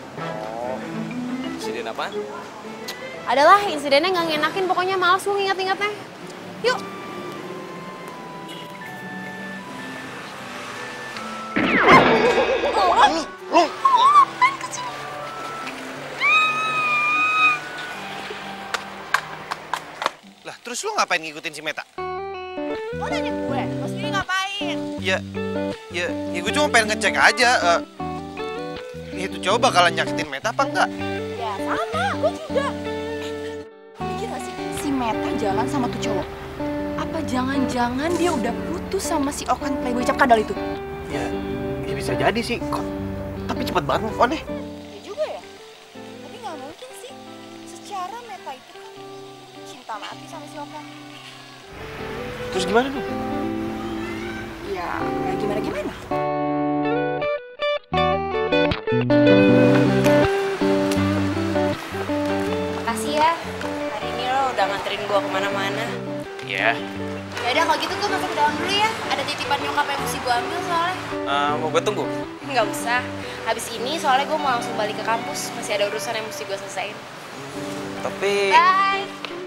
Oh, insiden apa? Adalah insidennya nggak ngenakin, pokoknya males gue nginget-ingetnya. Yuk. Lo, lo. Lah, terus lo ngapain ngikutin si Meta? Lo nanya gue, lo sendiri ngapain? Ya, ya, ya gue cuma pengen ngecek aja. Uh, itu coba bakalan nyakitin Meta apa enggak? Ya sama, gue juga. Mikir gak sih, si Meta jalan sama tuh cowok? Apa jangan-jangan dia udah putus sama si Okan playboy cap kadal itu? Ya, ya bisa jadi sih. Kok, tapi cepet banget move on deh. Ya juga ya. Karena Meta itu kan cinta mati sama si Okan. Terus gimana dong? Ya, ya gimana-gimana. Makasih ya, hari ini lo udah nganterin gue kemana-mana. Iya. Ya udah kalau gitu gue masuk ke dalam dulu ya. Ada titipan nyokap yang mesti gue ambil soalnya. Uh, mau gue tunggu? Nggak usah. Habis ini soalnya gue mau langsung balik ke kampus. Masih ada urusan yang mesti gue selesaiin. Tapi... Bye.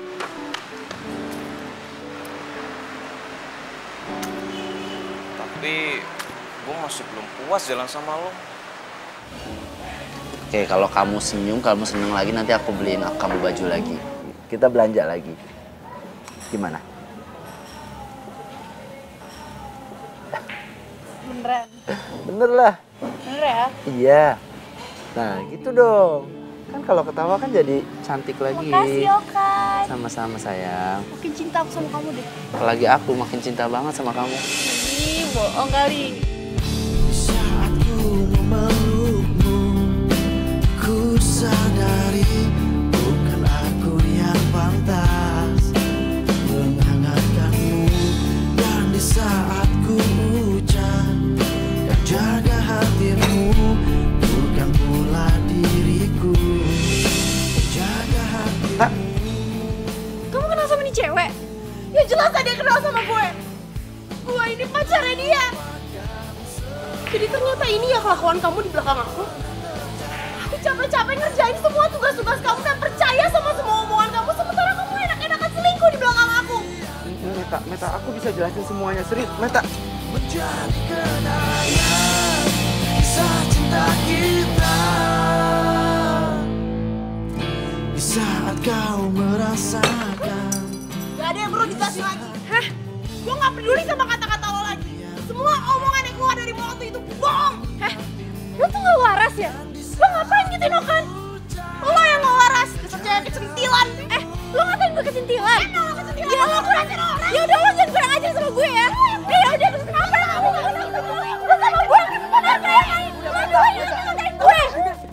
Tapi gue masih belum puas jalan sama lo. Oke, kalau kamu senyum, kamu seneng lagi, nanti aku beliin kamu baju lagi. Kita belanja lagi. Gimana? Beneran? Bener lah. Bener ya? Iya. Nah, gitu dong. Kan kalau ketawa kan jadi cantik lagi. Makasih Okan. Sama-sama sayang. Makin cinta aku sama kamu deh. Apalagi aku makin cinta banget sama kamu. Ih, bohong kali. Saat ku memelukmu, ku sadari bukan aku yang pantas menghangatkanmu. Dan di saat ku ucap yang jaga hatimu, bukan pula diriku jaga hatimu. Kamu kenal sama ini cewek? Ya jelas ada kenal sama gue. Gue ini pacarnya dia. Jadi ternyata ini ya kelakuan kamu di belakang aku. Aku capek-capek ngerjain semua tugas-tugas kamu dan percaya sama semua omongan kamu. Sementara kamu enak-enakan selingkuh di belakang aku. Meta, Meta, aku bisa jelasin semuanya. Serius, Meta. Menjadi kenangan kisah cinta kita di saat kau merasakan. Gak ada yang perlu dijelasin lagi. Hah? Gue gak peduli sama kata-kata lo lagi. Semua omongan yang keluar dari mulut itu bohong. Hah? Lo tuh gak waras ya? Lo ngapain gituin Okan? Lo yang gak waras, dasar cewek kecentilan. Eh, lo ngapain gue kecentilan? Emang lo kecentilan? Ya lo kurang orang. Ya udah lo jangan kurang ajar sama gue ya. Eh ya udah, terus kenapa kamu gak kenal sama gue? Lo sama gue, kenapa ya? Lo tuh yang ngatain gue.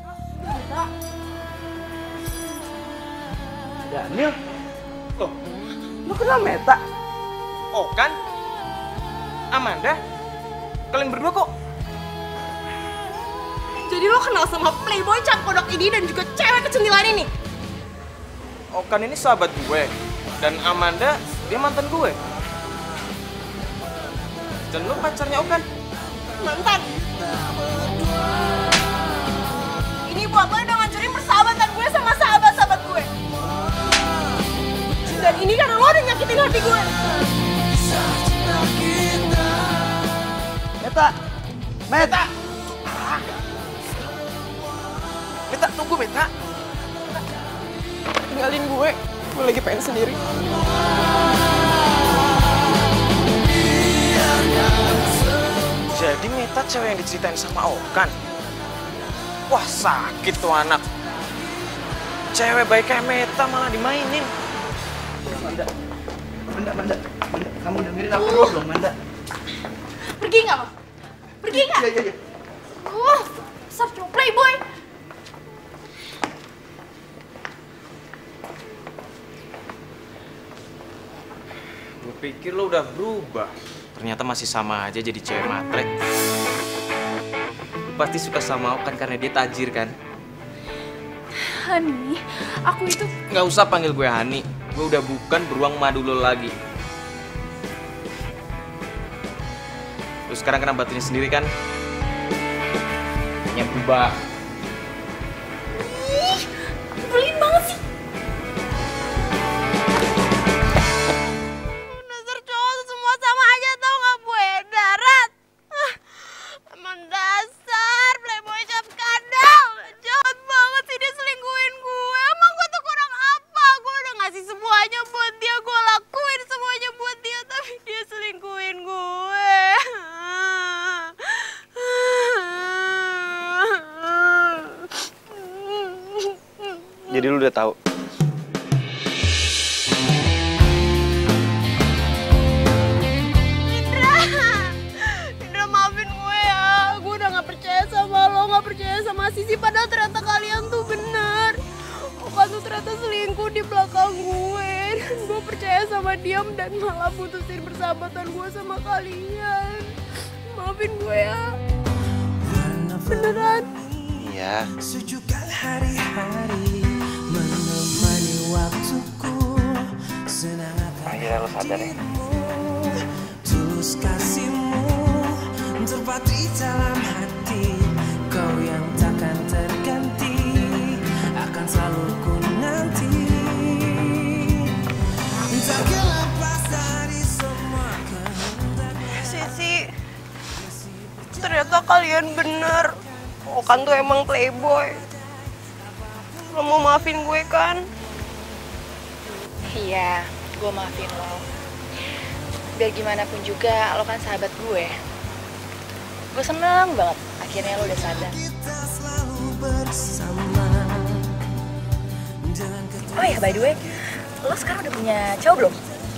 Daniel, loh, lu kenal Meta? Oh kan? Amanda? Kalian berdua kok? Jadi lo kenal sama playboy cap kodok ini dan juga cewek kecentilan ini? Okan ini sahabat gue. Dan Amanda, dia mantan gue. Dan lu pacarnya Okan? Mantan. Ini buat lo udah ngancurin persahabatan gue sama sahabat-sahabat gue. Dan ini karena lo udah nyakitin hati gue. Meta! Meta! Meta, tunggu Meta. Tinggalin gue, gue lagi pengen sendiri. Jadi Meta cewek yang diceritain sama Okan? Wah sakit tuh anak. Cewek baik kayak Meta malah dimainin. Manda, Manda, Manda, Manda, kamu dengerin aku dulu dong, Manda. Pergi nggak lo? Pergi nggak? Iya, iya, iya. Wah, besar cowok playboy. Gue pikir lo udah berubah. Ternyata masih sama aja jadi cewek matre. Lu pasti suka sama Okan karena dia tajir kan? Hani, aku itu... Nggak usah panggil gue Hani. Gue udah bukan beruang madu lo lagi. Terus sekarang kena batunya sendiri kan? Yang berubah. Ih, nyebelin banget sih. Dasar cowok tuh semua sama aja tau gak gue darat. Ah, emang dasar playboy cap kadal. Jahat banget sih dia selingkuhin gue. Emang gue tuh kurang apa? Gue udah ngasih semuanya buat dia. Gue lakuin semuanya buat dia. Tapi dia selingkuhin gue. Jadi lu udah tahu. Indra, Indra maafin gue ya. Gue udah gak percaya sama lo, gak percaya sama Sisi. Padahal ternyata kalian tuh bener. Okan tuh ternyata selingkuh mau percaya sama Diam dan malah putusin persahabatan gue sama kalian. Maafin gue ya. Beneran. Iya. Sejukkan hari-hari menemani waktuku. Senang Akhirnya lo sadar ya. tulus kasihmu terpatri dalam hati. Kau yang takkan terganti akan selalu ku nanti. Tak lepas dari semua kehendak. Sisi, ternyata kalian bener. Okan tuh emang playboy. Lo mau maafin gue kan? Iya, gue maafin lo. Biar gimana pun juga, lo kan sahabat gue. Gue seneng banget, akhirnya lo udah sadar. Kita selalu bersama. Oh ya, by the way, lo sekarang udah punya cowok belum?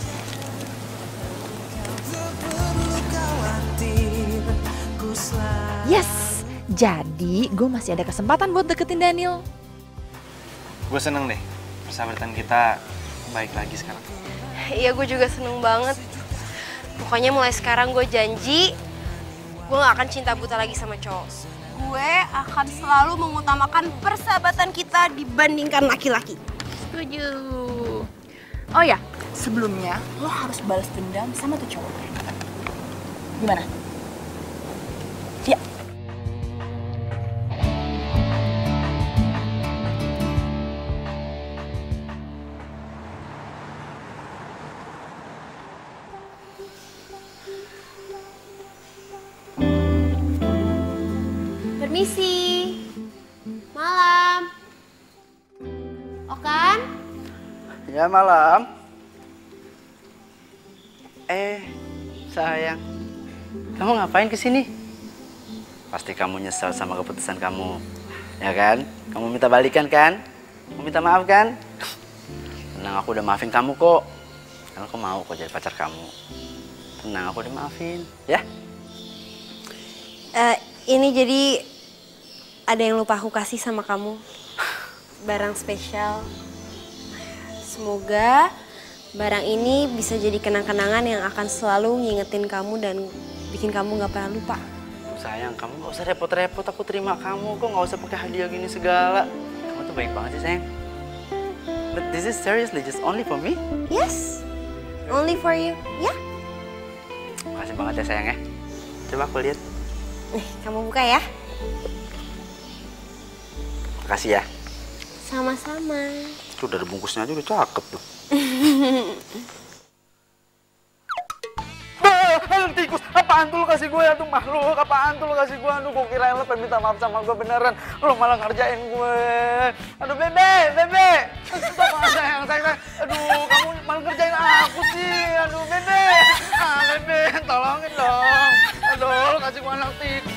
Yes, jadi gue masih ada kesempatan buat deketin Daniel. Gue seneng deh, persahabatan kita baik lagi sekarang. Iya, gue juga seneng banget. Pokoknya mulai sekarang gue janji, gue gak akan cinta buta lagi sama cowok. Gue akan selalu mengutamakan persahabatan kita dibandingkan laki-laki. Setuju. Oh ya, sebelumnya lo harus balas dendam sama tuh cowok. Gimana? Ya. Permisi. Malam. Okan? Ya malam. Eh, sayang. Kamu ngapain kesini? Pasti kamu nyesel sama keputusan kamu. Ya kan? Kamu minta balikan kan? Kamu minta maaf kan? Tenang, aku udah maafin kamu kok. Karena aku mau kok jadi pacar kamu. Tenang, aku udah maafin. Ya? Uh, ini jadi ada yang lupa aku kasih sama kamu. Barang spesial. Semoga barang ini bisa jadi kenang-kenangan yang akan selalu ngingetin kamu dan bikin kamu gak pernah lupa. Sayang, kamu gak usah repot-repot. Aku terima kamu kok. Gak usah pakai hadiah gini segala. Kamu tuh baik banget sih, sayang. But this is seriously just only for me? Yes, only for you. Ya? Makasih banget ya, sayang ya. Coba aku lihat. Nih, kamu buka ya. Makasih ya. Sama-sama. Tuh dari bungkusnya aja udah cakep tuh. Bah, tikus, apaan tuh lu kasih gue ya tuh makhluk? Apaan tuh lu kasih gue? Aduh, gue kirain lu pengen minta maaf sama gue beneran. Lu malah ngerjain gue. Aduh, Bebe, Bebe. Tolong sayang, sayang, sayang. Aduh, kamu malah ngerjain aku sih. Aduh, Bebe. Ah, Bebe, tolongin dong. Aduh, lu kasih gue anak tikus.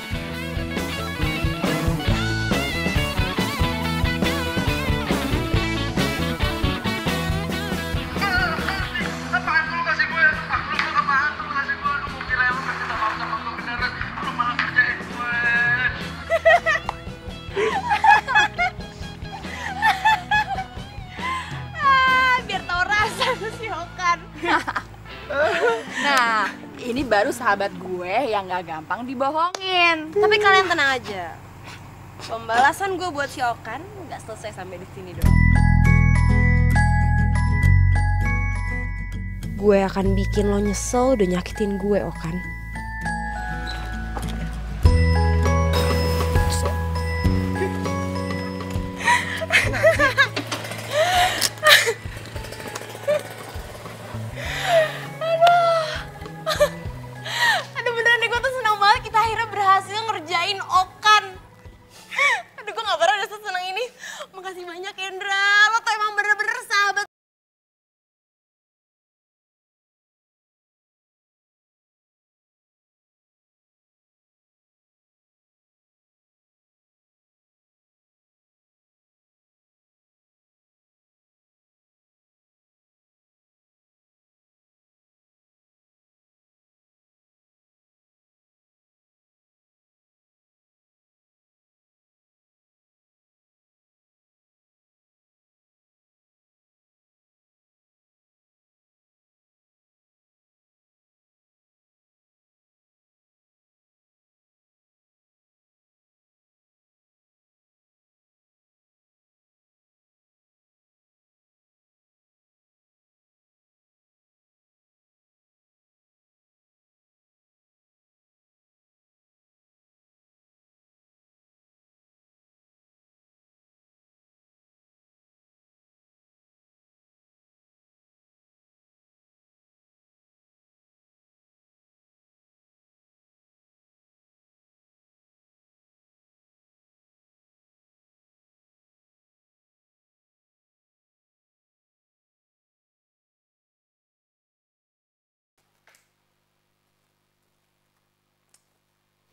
Nah, ini baru sahabat gue yang gak gampang dibohongin. Tapi kalian tenang aja. Pembalasan gue buat si Okan nggak selesai sampai di sini doang. Gue akan bikin lo nyesel udah nyakitin gue, Okan.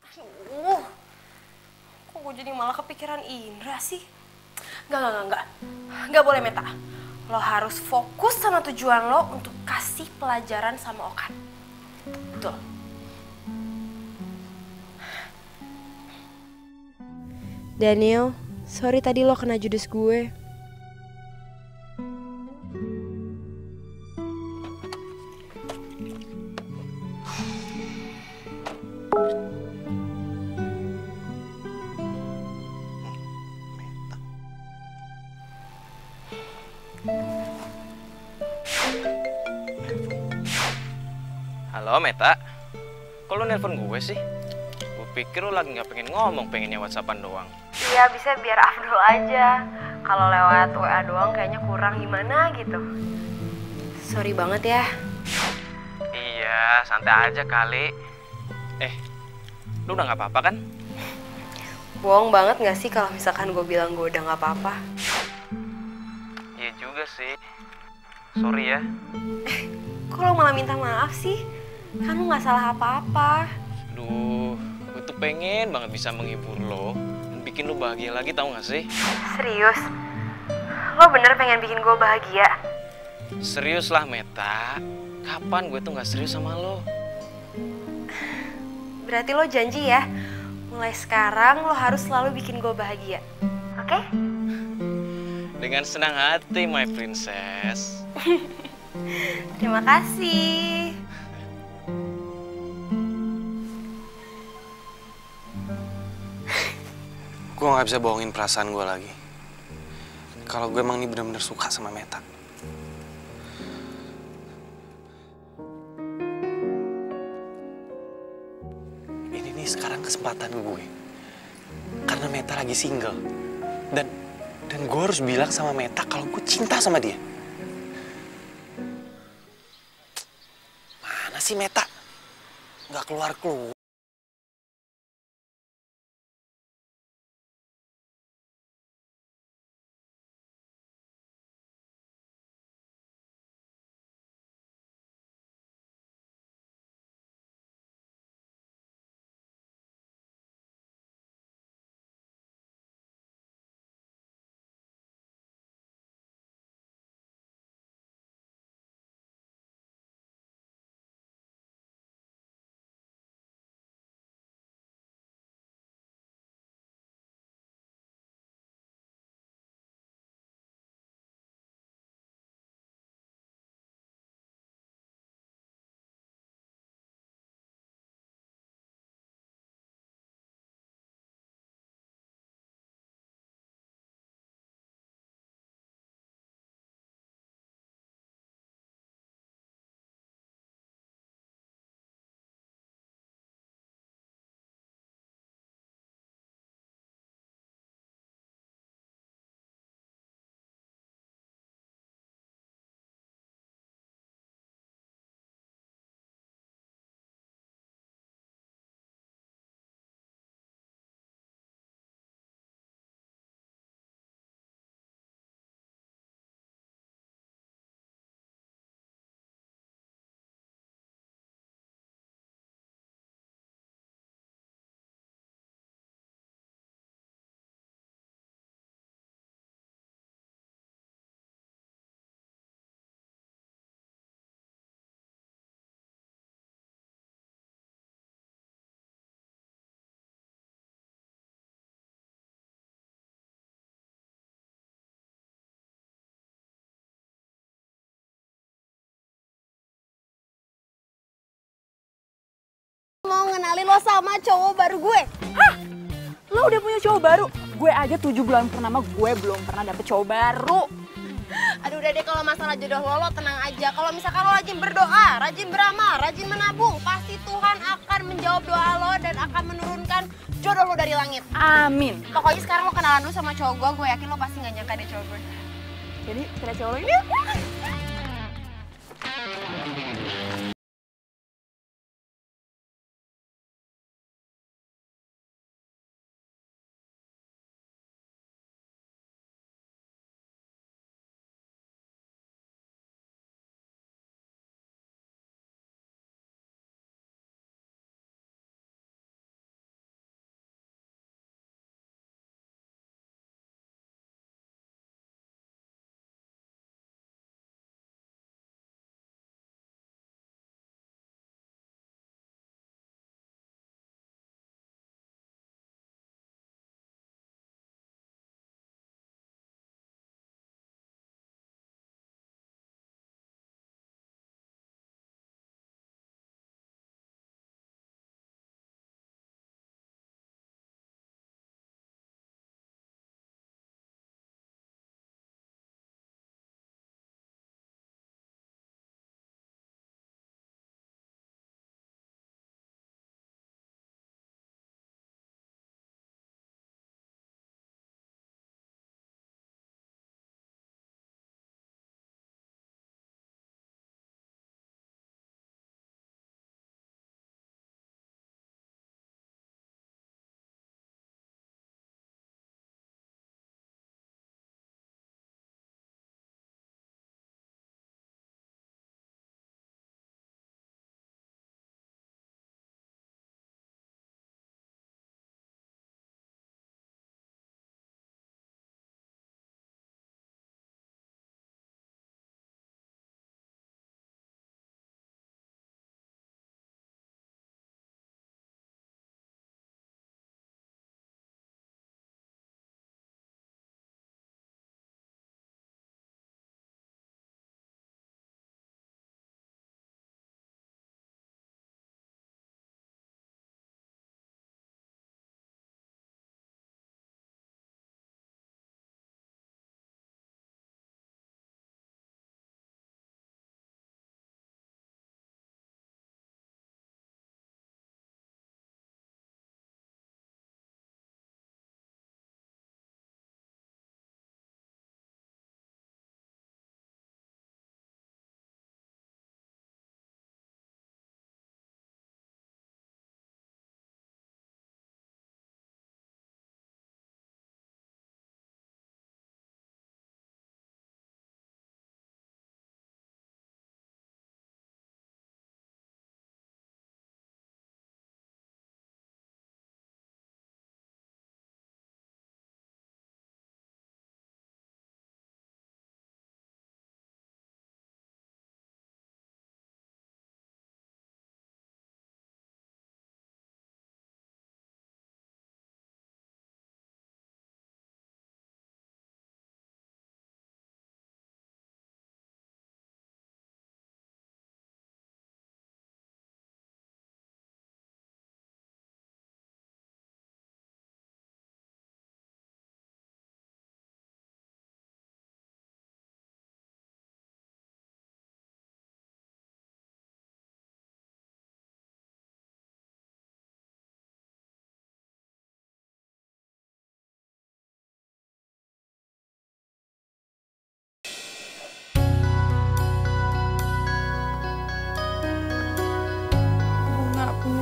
Uh, kok gue jadi malah kepikiran Indra sih? Gak, gak, gak, gak. Gak boleh, Meta. Lo harus fokus sama tujuan lo untuk kasih pelajaran sama Okan. Betul. Daniel, sorry tadi lo kena judes gue. Halo Meta, kok lu nelpon gue sih? Gue pikir lu lagi gak pengen ngomong, pengennya whatsappan doang. Iya, bisa biar Abdul aja. Kalau lewat W A doang kayaknya kurang gimana gitu. Sorry banget ya. Iya, santai aja kali. Eh, lu udah gak apa-apa kan? Bohong banget gak sih kalau misalkan gue bilang gue udah gak apa-apa? Iya juga sih. Sorry ya. Eh, kok lo malah minta maaf sih? Kan lo gak salah apa-apa. Duh, gue tuh pengen banget bisa menghibur lo dan bikin lo bahagia lagi, tau gak sih? Serius? Lo bener pengen bikin gue bahagia? Serius lah Meta. Kapan gue tuh gak serius sama lo? Berarti lo janji ya, mulai sekarang lo harus selalu bikin gue bahagia. Oke? Okay? Dengan senang hati, my princess. Terima kasih. Gue gak bisa bohongin perasaan gue lagi. Kalau gue emang nih bener-bener suka sama Meta. Ini nih sekarang kesempatan gue. Karena Meta lagi single. Dan dan gue harus bilang sama Meta kalau gue cinta sama dia. Mana sih Meta? Gak keluar-keluar. Mau ngenalin lo sama cowok baru gue. Hah? Lo udah punya cowok baru? Gue aja tujuh bulan pernama gue belum pernah dapet cowok baru. Aduh udah deh, kalau masalah jodoh lo, lo tenang aja. Kalau misalkan lo rajin berdoa, rajin beramal, rajin menabung, pasti Tuhan akan menjawab doa lo dan akan menurunkan jodoh lo dari langit. Amin. Pokoknya sekarang lo kenalan dulu sama cowok gue, gue yakin lo pasti gak nyangka deh cowok gue. Jadi kita cowok lo ini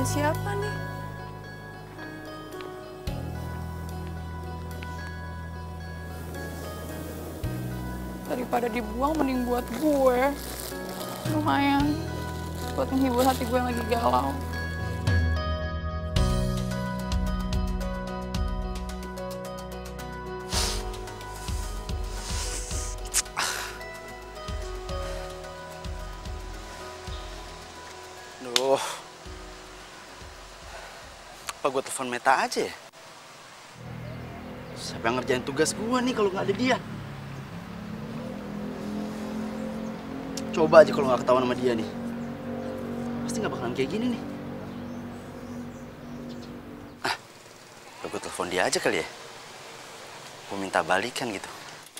siapa nih? Daripada dibuang mending buat gue. Lumayan buat menghibur hati gue yang lagi galau. Duh, apa gue telepon Meta aja ya? Siapa yang ngerjain tugas gue nih kalau nggak ada dia? Coba aja kalau nggak ketahuan sama dia nih. Pasti nggak bakalan kayak gini nih. Ah, gue telepon dia aja kali ya. Gue minta balikan gitu.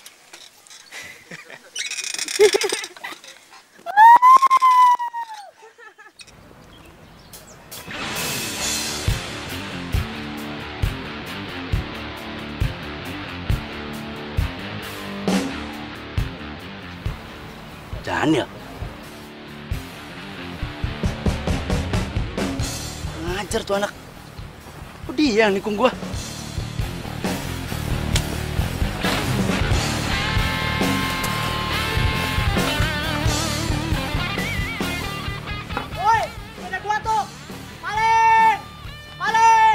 Daniel. Ngajar tuh anak. Kok dia yang nikung gua? Woi, ada gua tuh. Maling! Maling!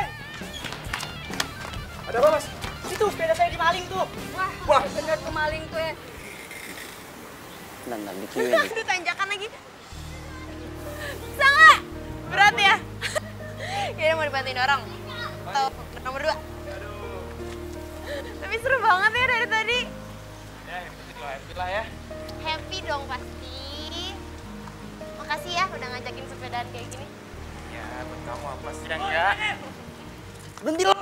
Ada apa, Mas? Itu sepeda saya dimaling tuh. Wah, Wah. bener tuh maling tuh ya. Dan dan dikirim nih. Aduh, tanjakan lagi. Bisa nggak? Berat ya? Kayaknya mau dibantuin dorong. Atau nomor dua. Tapi seru banget ya dari tadi. Ya, yang penting lo happy lah ya. Happy dong pasti. Makasih ya udah ngajakin sepedaan kayak gini. Ya, buat kamu apa sih yang ya? Berhenti lo.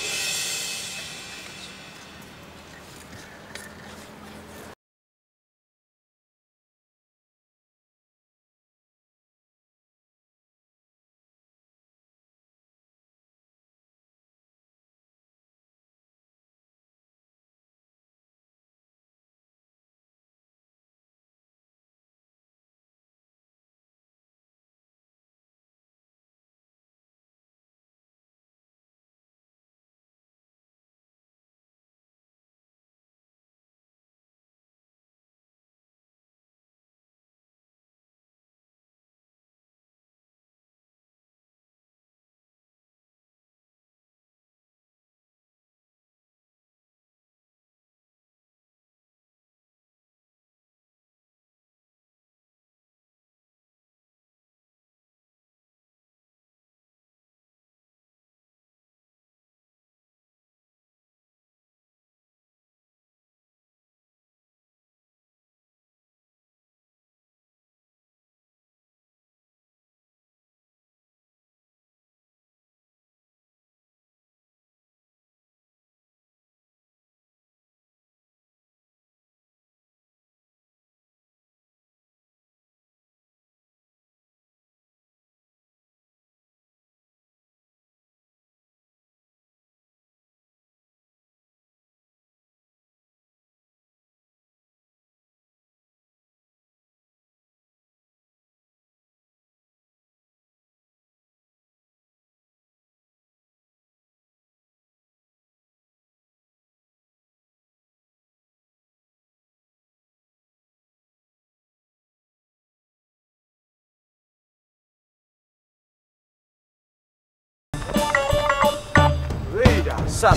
Dasar.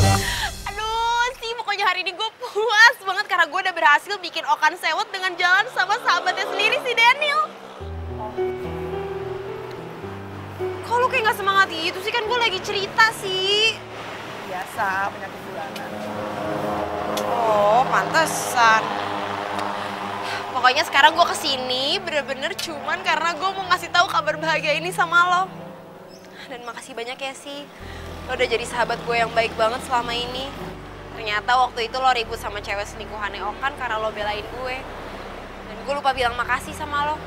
Aduh, sih pokoknya hari ini gue puas banget karena gue udah berhasil bikin Okan sewot dengan jalan sama sahabatnya sendiri si Daniel. Kok lu kayak gak semangat gitu sih? Kan gue lagi cerita sih. Biasa, penyakit bulanan. Oh, pantesan. Pokoknya sekarang gue kesini bener-bener cuman karena gue mau ngasih tahu kabar bahagia ini sama lo. Dan makasih banyak ya sih. Lo udah jadi sahabat gue yang baik banget selama ini. Ternyata waktu itu lo ribut sama cewek selingkuhannya Okan karena lo belain gue. Dan gue lupa bilang makasih sama lo.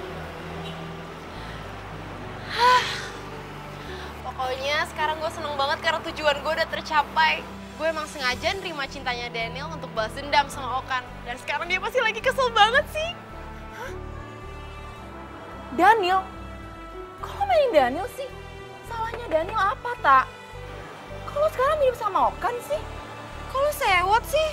Hah. Pokoknya sekarang gue seneng banget karena tujuan gue udah tercapai. Gue emang sengaja nerima cintanya Daniel untuk balas dendam sama Okan. Dan sekarang dia pasti lagi kesel banget sih. Daniel? Kok lo mainin Daniel sih? Salah Salahnya Daniel apa, Tak? Kalau sekarang mirip sama Okan sih? Kalau sewot sih?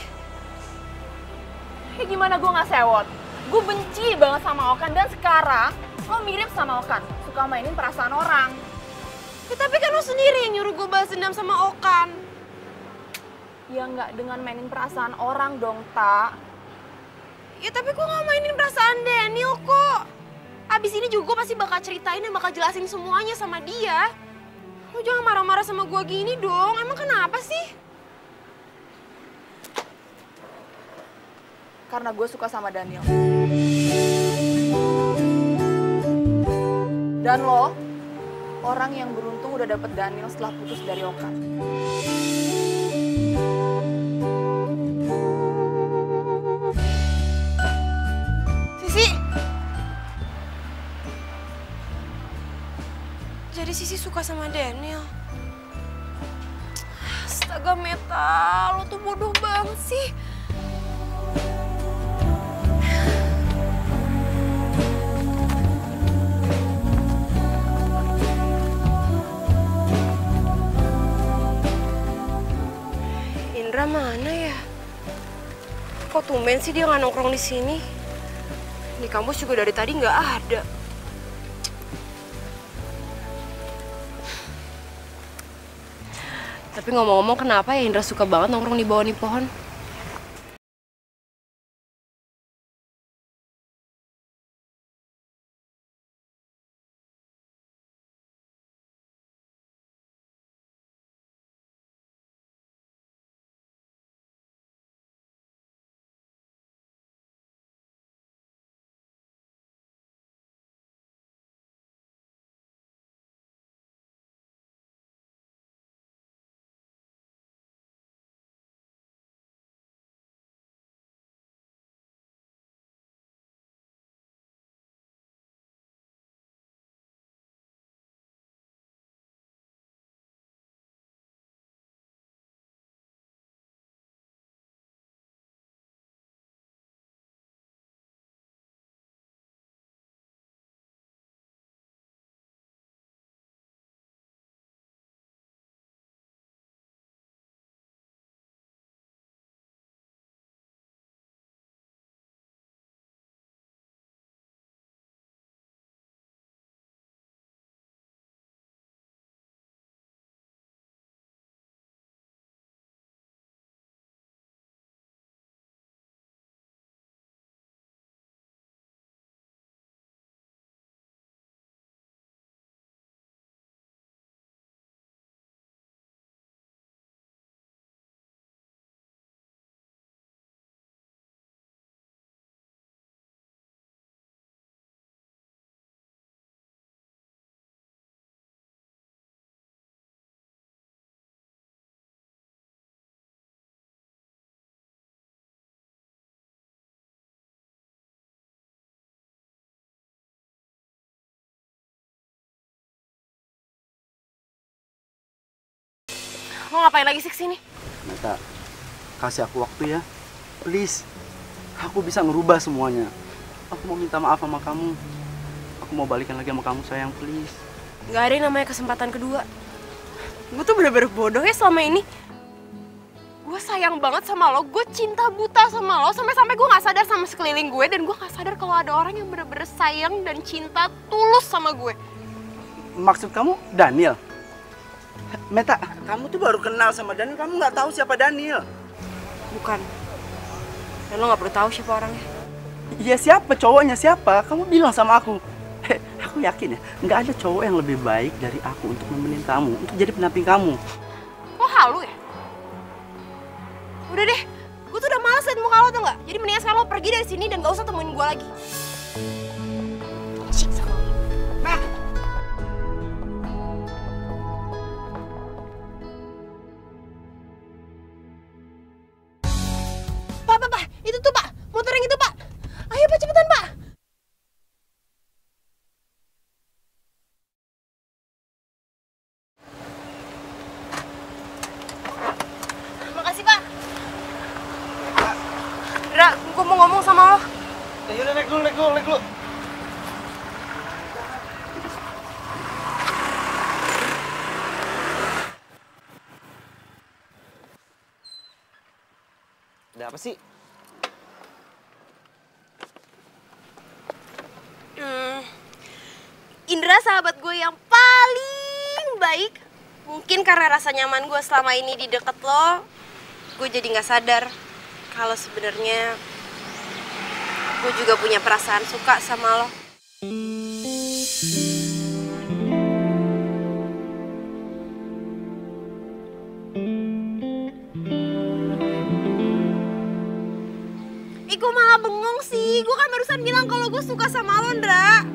Ya gimana gue gak sewot? Gue benci banget sama Okan dan sekarang lo mirip sama Okan. Suka mainin perasaan orang. Ya, tapi kan lo sendiri yang nyuruh gue balas dendam sama Okan. Ya nggak dengan mainin perasaan orang dong, Tak. Ya tapi gue gak mainin perasaan Daniel kok. Abis ini juga gue pasti bakal ceritain dan bakal jelasin semuanya sama dia. Lo jangan marah-marah sama gue gini dong. Emang kenapa sih? Karena gue suka sama Daniel. Dan lo, orang yang beruntung udah dapet Daniel setelah putus dari Okan. Sisi. Jadi Sisi suka sama Daniel. Astaga Meta, lo tuh bodoh banget sih. Indra mana ya? Kok tumben sih dia nggak nongkrong di sini? Di kampus juga dari tadi nggak ada. Tapi ngomong-ngomong kenapa ya Indra suka banget nongkrong di bawah nih pohon? Mau ngapain lagi sih kesini? Meta, kasih aku waktu ya. Please. Aku bisa ngerubah semuanya. Aku mau minta maaf sama kamu. Aku mau balikan lagi sama kamu sayang, please. Gak ada yang namanya kesempatan kedua. Gue tuh bener-bener bodoh ya selama ini. Gue sayang banget sama lo, gue cinta buta sama lo. Sampai-sampai gue gak sadar sama sekeliling gue. Dan gue gak sadar kalau ada orang yang bener-bener sayang dan cinta tulus sama gue. Maksud kamu Daniel? Meta, kamu tuh baru kenal sama Daniel, kamu nggak tahu siapa Daniel. Bukan. Dan lo nggak perlu tahu siapa orangnya. Iya siapa cowoknya siapa? Kamu bilang sama aku. Heh, aku yakin ya, nggak ada cowok yang lebih baik dari aku untuk nemenin kamu, untuk jadi pendamping kamu. Kok halu ya? Udah deh, gue tuh udah males liat muka lo tau nggak? Jadi mendingan sekarang lo pergi dari sini dan gak usah temuin gue lagi. Cik sama lo. Nah. Pak, pak, pak, itu tuh pak, motor yang itu pak. Ayo pak, cepetan pak. Makasih pak. Indra, gue mau ngomong sama lo. Ya udah naik dulu, naik dulu, naik dulu. Apa sih? Hmm, Indra sahabat gue yang paling baik. Mungkin karena rasa nyaman gue selama ini di deket lo, gue jadi nggak sadar kalau sebenarnya gue juga punya perasaan suka sama lo. Ih, gue malah bengong sih. Gue kan barusan bilang kalau gue suka sama lo, Indra.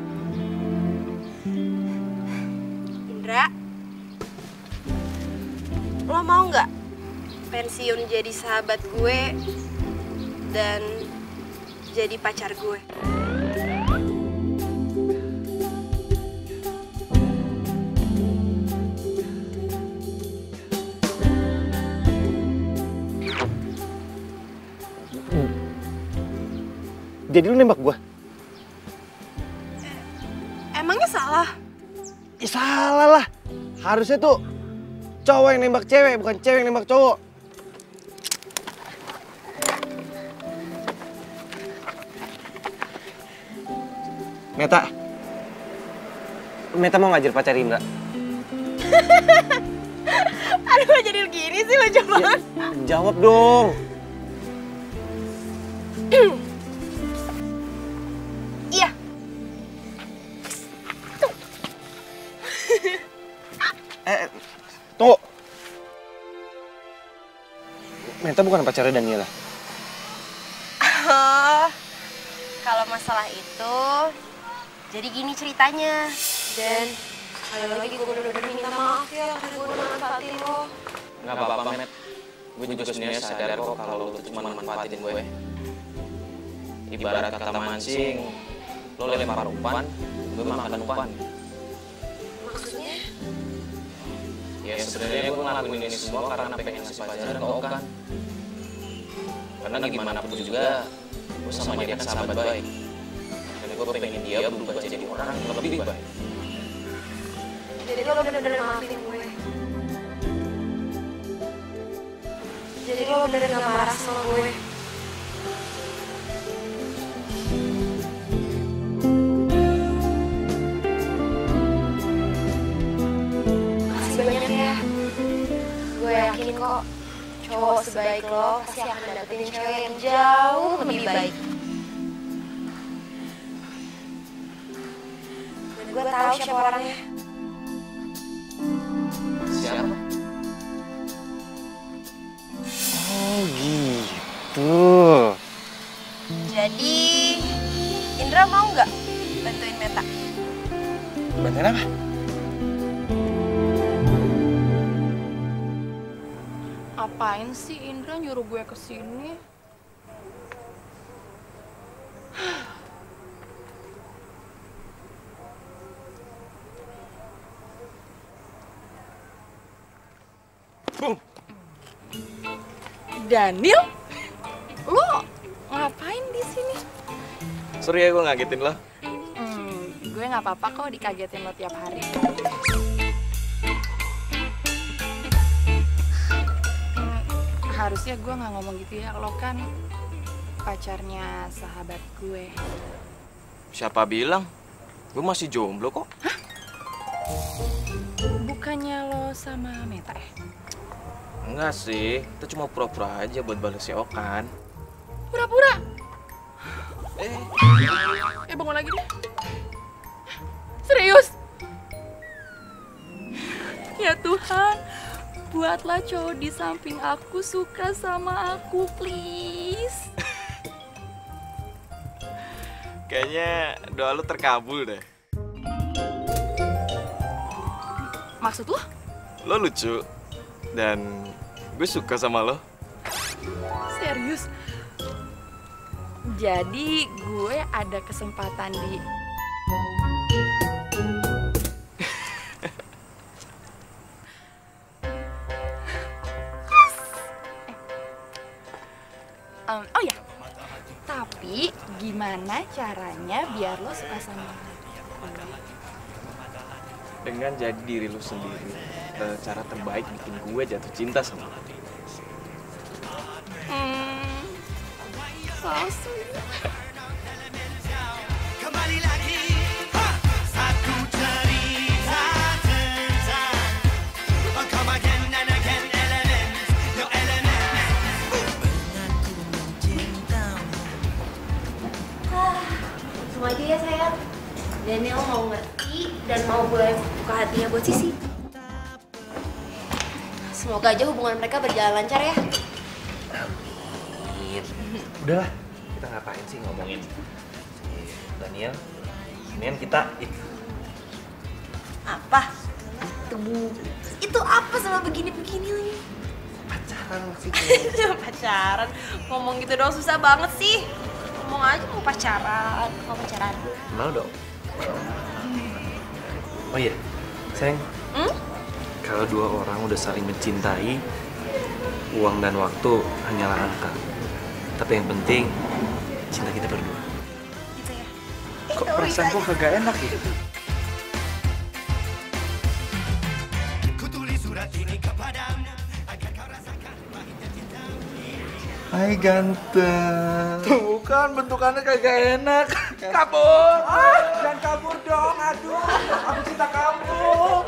Indra, lo mau nggak pensiun jadi sahabat gue dan jadi pacar gue? Jadi lu nembak gua? Emangnya salah? Ya salah lah. Harusnya tuh cowok yang nembak cewek, bukan cewek yang nembak cowok. Meta. Meta mau ngajar pacar Indra? Aduh, jadi gini sih lucu banget. Ya, jawab dong. Iya. eh, tunggu. Meta bukan pacarnya Daniela. Oh, kalau masalah itu, jadi gini ceritanya. Dan sekali lagi gue bener-bener minta maaf ya karena gue udah manfaatin lo. Nggak apa-apa, Met. Gue juga sebenarnya sadar kok kalau lo tuh cuma manfaatin gue. Ibarat kata mancing, lo lempar umpan, gue makan umpan. Maksudnya? Ya sebenarnya gue ngelakuin ini semua karena pengen ngasih pelajaran ke Okan. Karena gimana pun juga, gue sama dia kan sahabat baik. Dan gue pengen dia berubah jadi orang yang lebih baik. Jadi lo bener-bener maafin gue. Jadi lo bener-bener gak marah sama gue. Makasih banyak ya. Gue yakin kok cowok sebaik lo pasti akan dapetin cewek yang jauh lebih baik. Dan gue tahu siapa orangnya. Siapa? Oh gitu. Jadi, Indra mau nggak bantuin Meta? Bantuin apa? Apain sih Indra nyuruh gue kesini? Bung. Daniel? Lo ngapain di sini? Sorry ya gue ngagetin lo. Hmm, gue nggak apa-apa kok dikagetin lo tiap hari. Hmm, harusnya gue nggak ngomong gitu ya, lo kan pacarnya sahabat gue. Siapa bilang? Gue masih jomblo kok. Hah? Bukannya lo sama Meta ya? Enggak sih, kita cuma pura-pura aja buat balas si Okan. Pura-pura? Eh, eh bangun lagi deh. Serius? Ya Tuhan, buatlah cowok di samping aku suka sama aku, please. Kayaknya doa lu terkabul deh. Maksud lo? Lo lucu dan gue suka sama lo. Serius? Jadi gue ada kesempatan di... um, oh ya, tapi gimana caranya biar lo suka sama gue? Dengan jadi diri lu sendiri, cara terbaik bikin gue jatuh cinta sama lo. Hmm, palsu. Kembali lagi, ha! Satu cerita tentang oh, come again and again, element, your element. Mengaku mencintamu. Ah, langsung aja ya sayang. Daniel mau ngerti dan mau gue buka hatinya buat Sisi. Semoga aja hubungan mereka berjalan lancar ya. Amin. Udahlah, kita ngapain sih ngomongin si Daniel? Mendingan kita Apa? Tebu. Itu apa sama begini-begini lagi? pacaran sih. Pacaran? Ngomong gitu doang susah banget sih. Ngomong aja mau pacaran, mau pacaran. Mau dong. Oh iya, sayang. Hmm? Kalau dua orang udah saling mencintai, uang dan waktu hanyalah angka. Tapi yang penting, cinta kita berdua. Gitu ya? Kok perasaan kok kagak enak ya? Kutulis surat ini kepadamu agar kau rasakan pahitnya cinta. Hai ganteng. Tuh kan bentukannya kagak enak. Kabur. Ah, jangan kabur dong. Aduh, aku cinta kamu.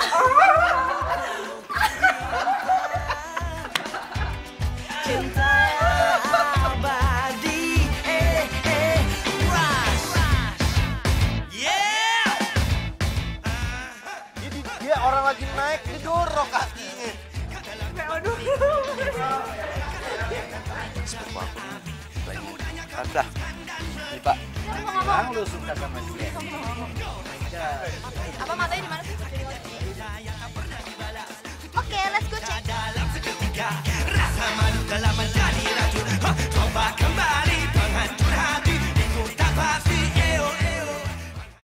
Cinta abadi, eh eh rush, yeah. Jadi dia orang lagi naik didorong kakinya. Aduh. Ada. Nih Pak. Emang lu suka sama dia? Apa matanya di mana sih? Oke, let's go check. Dalam seketika rasa malu dalam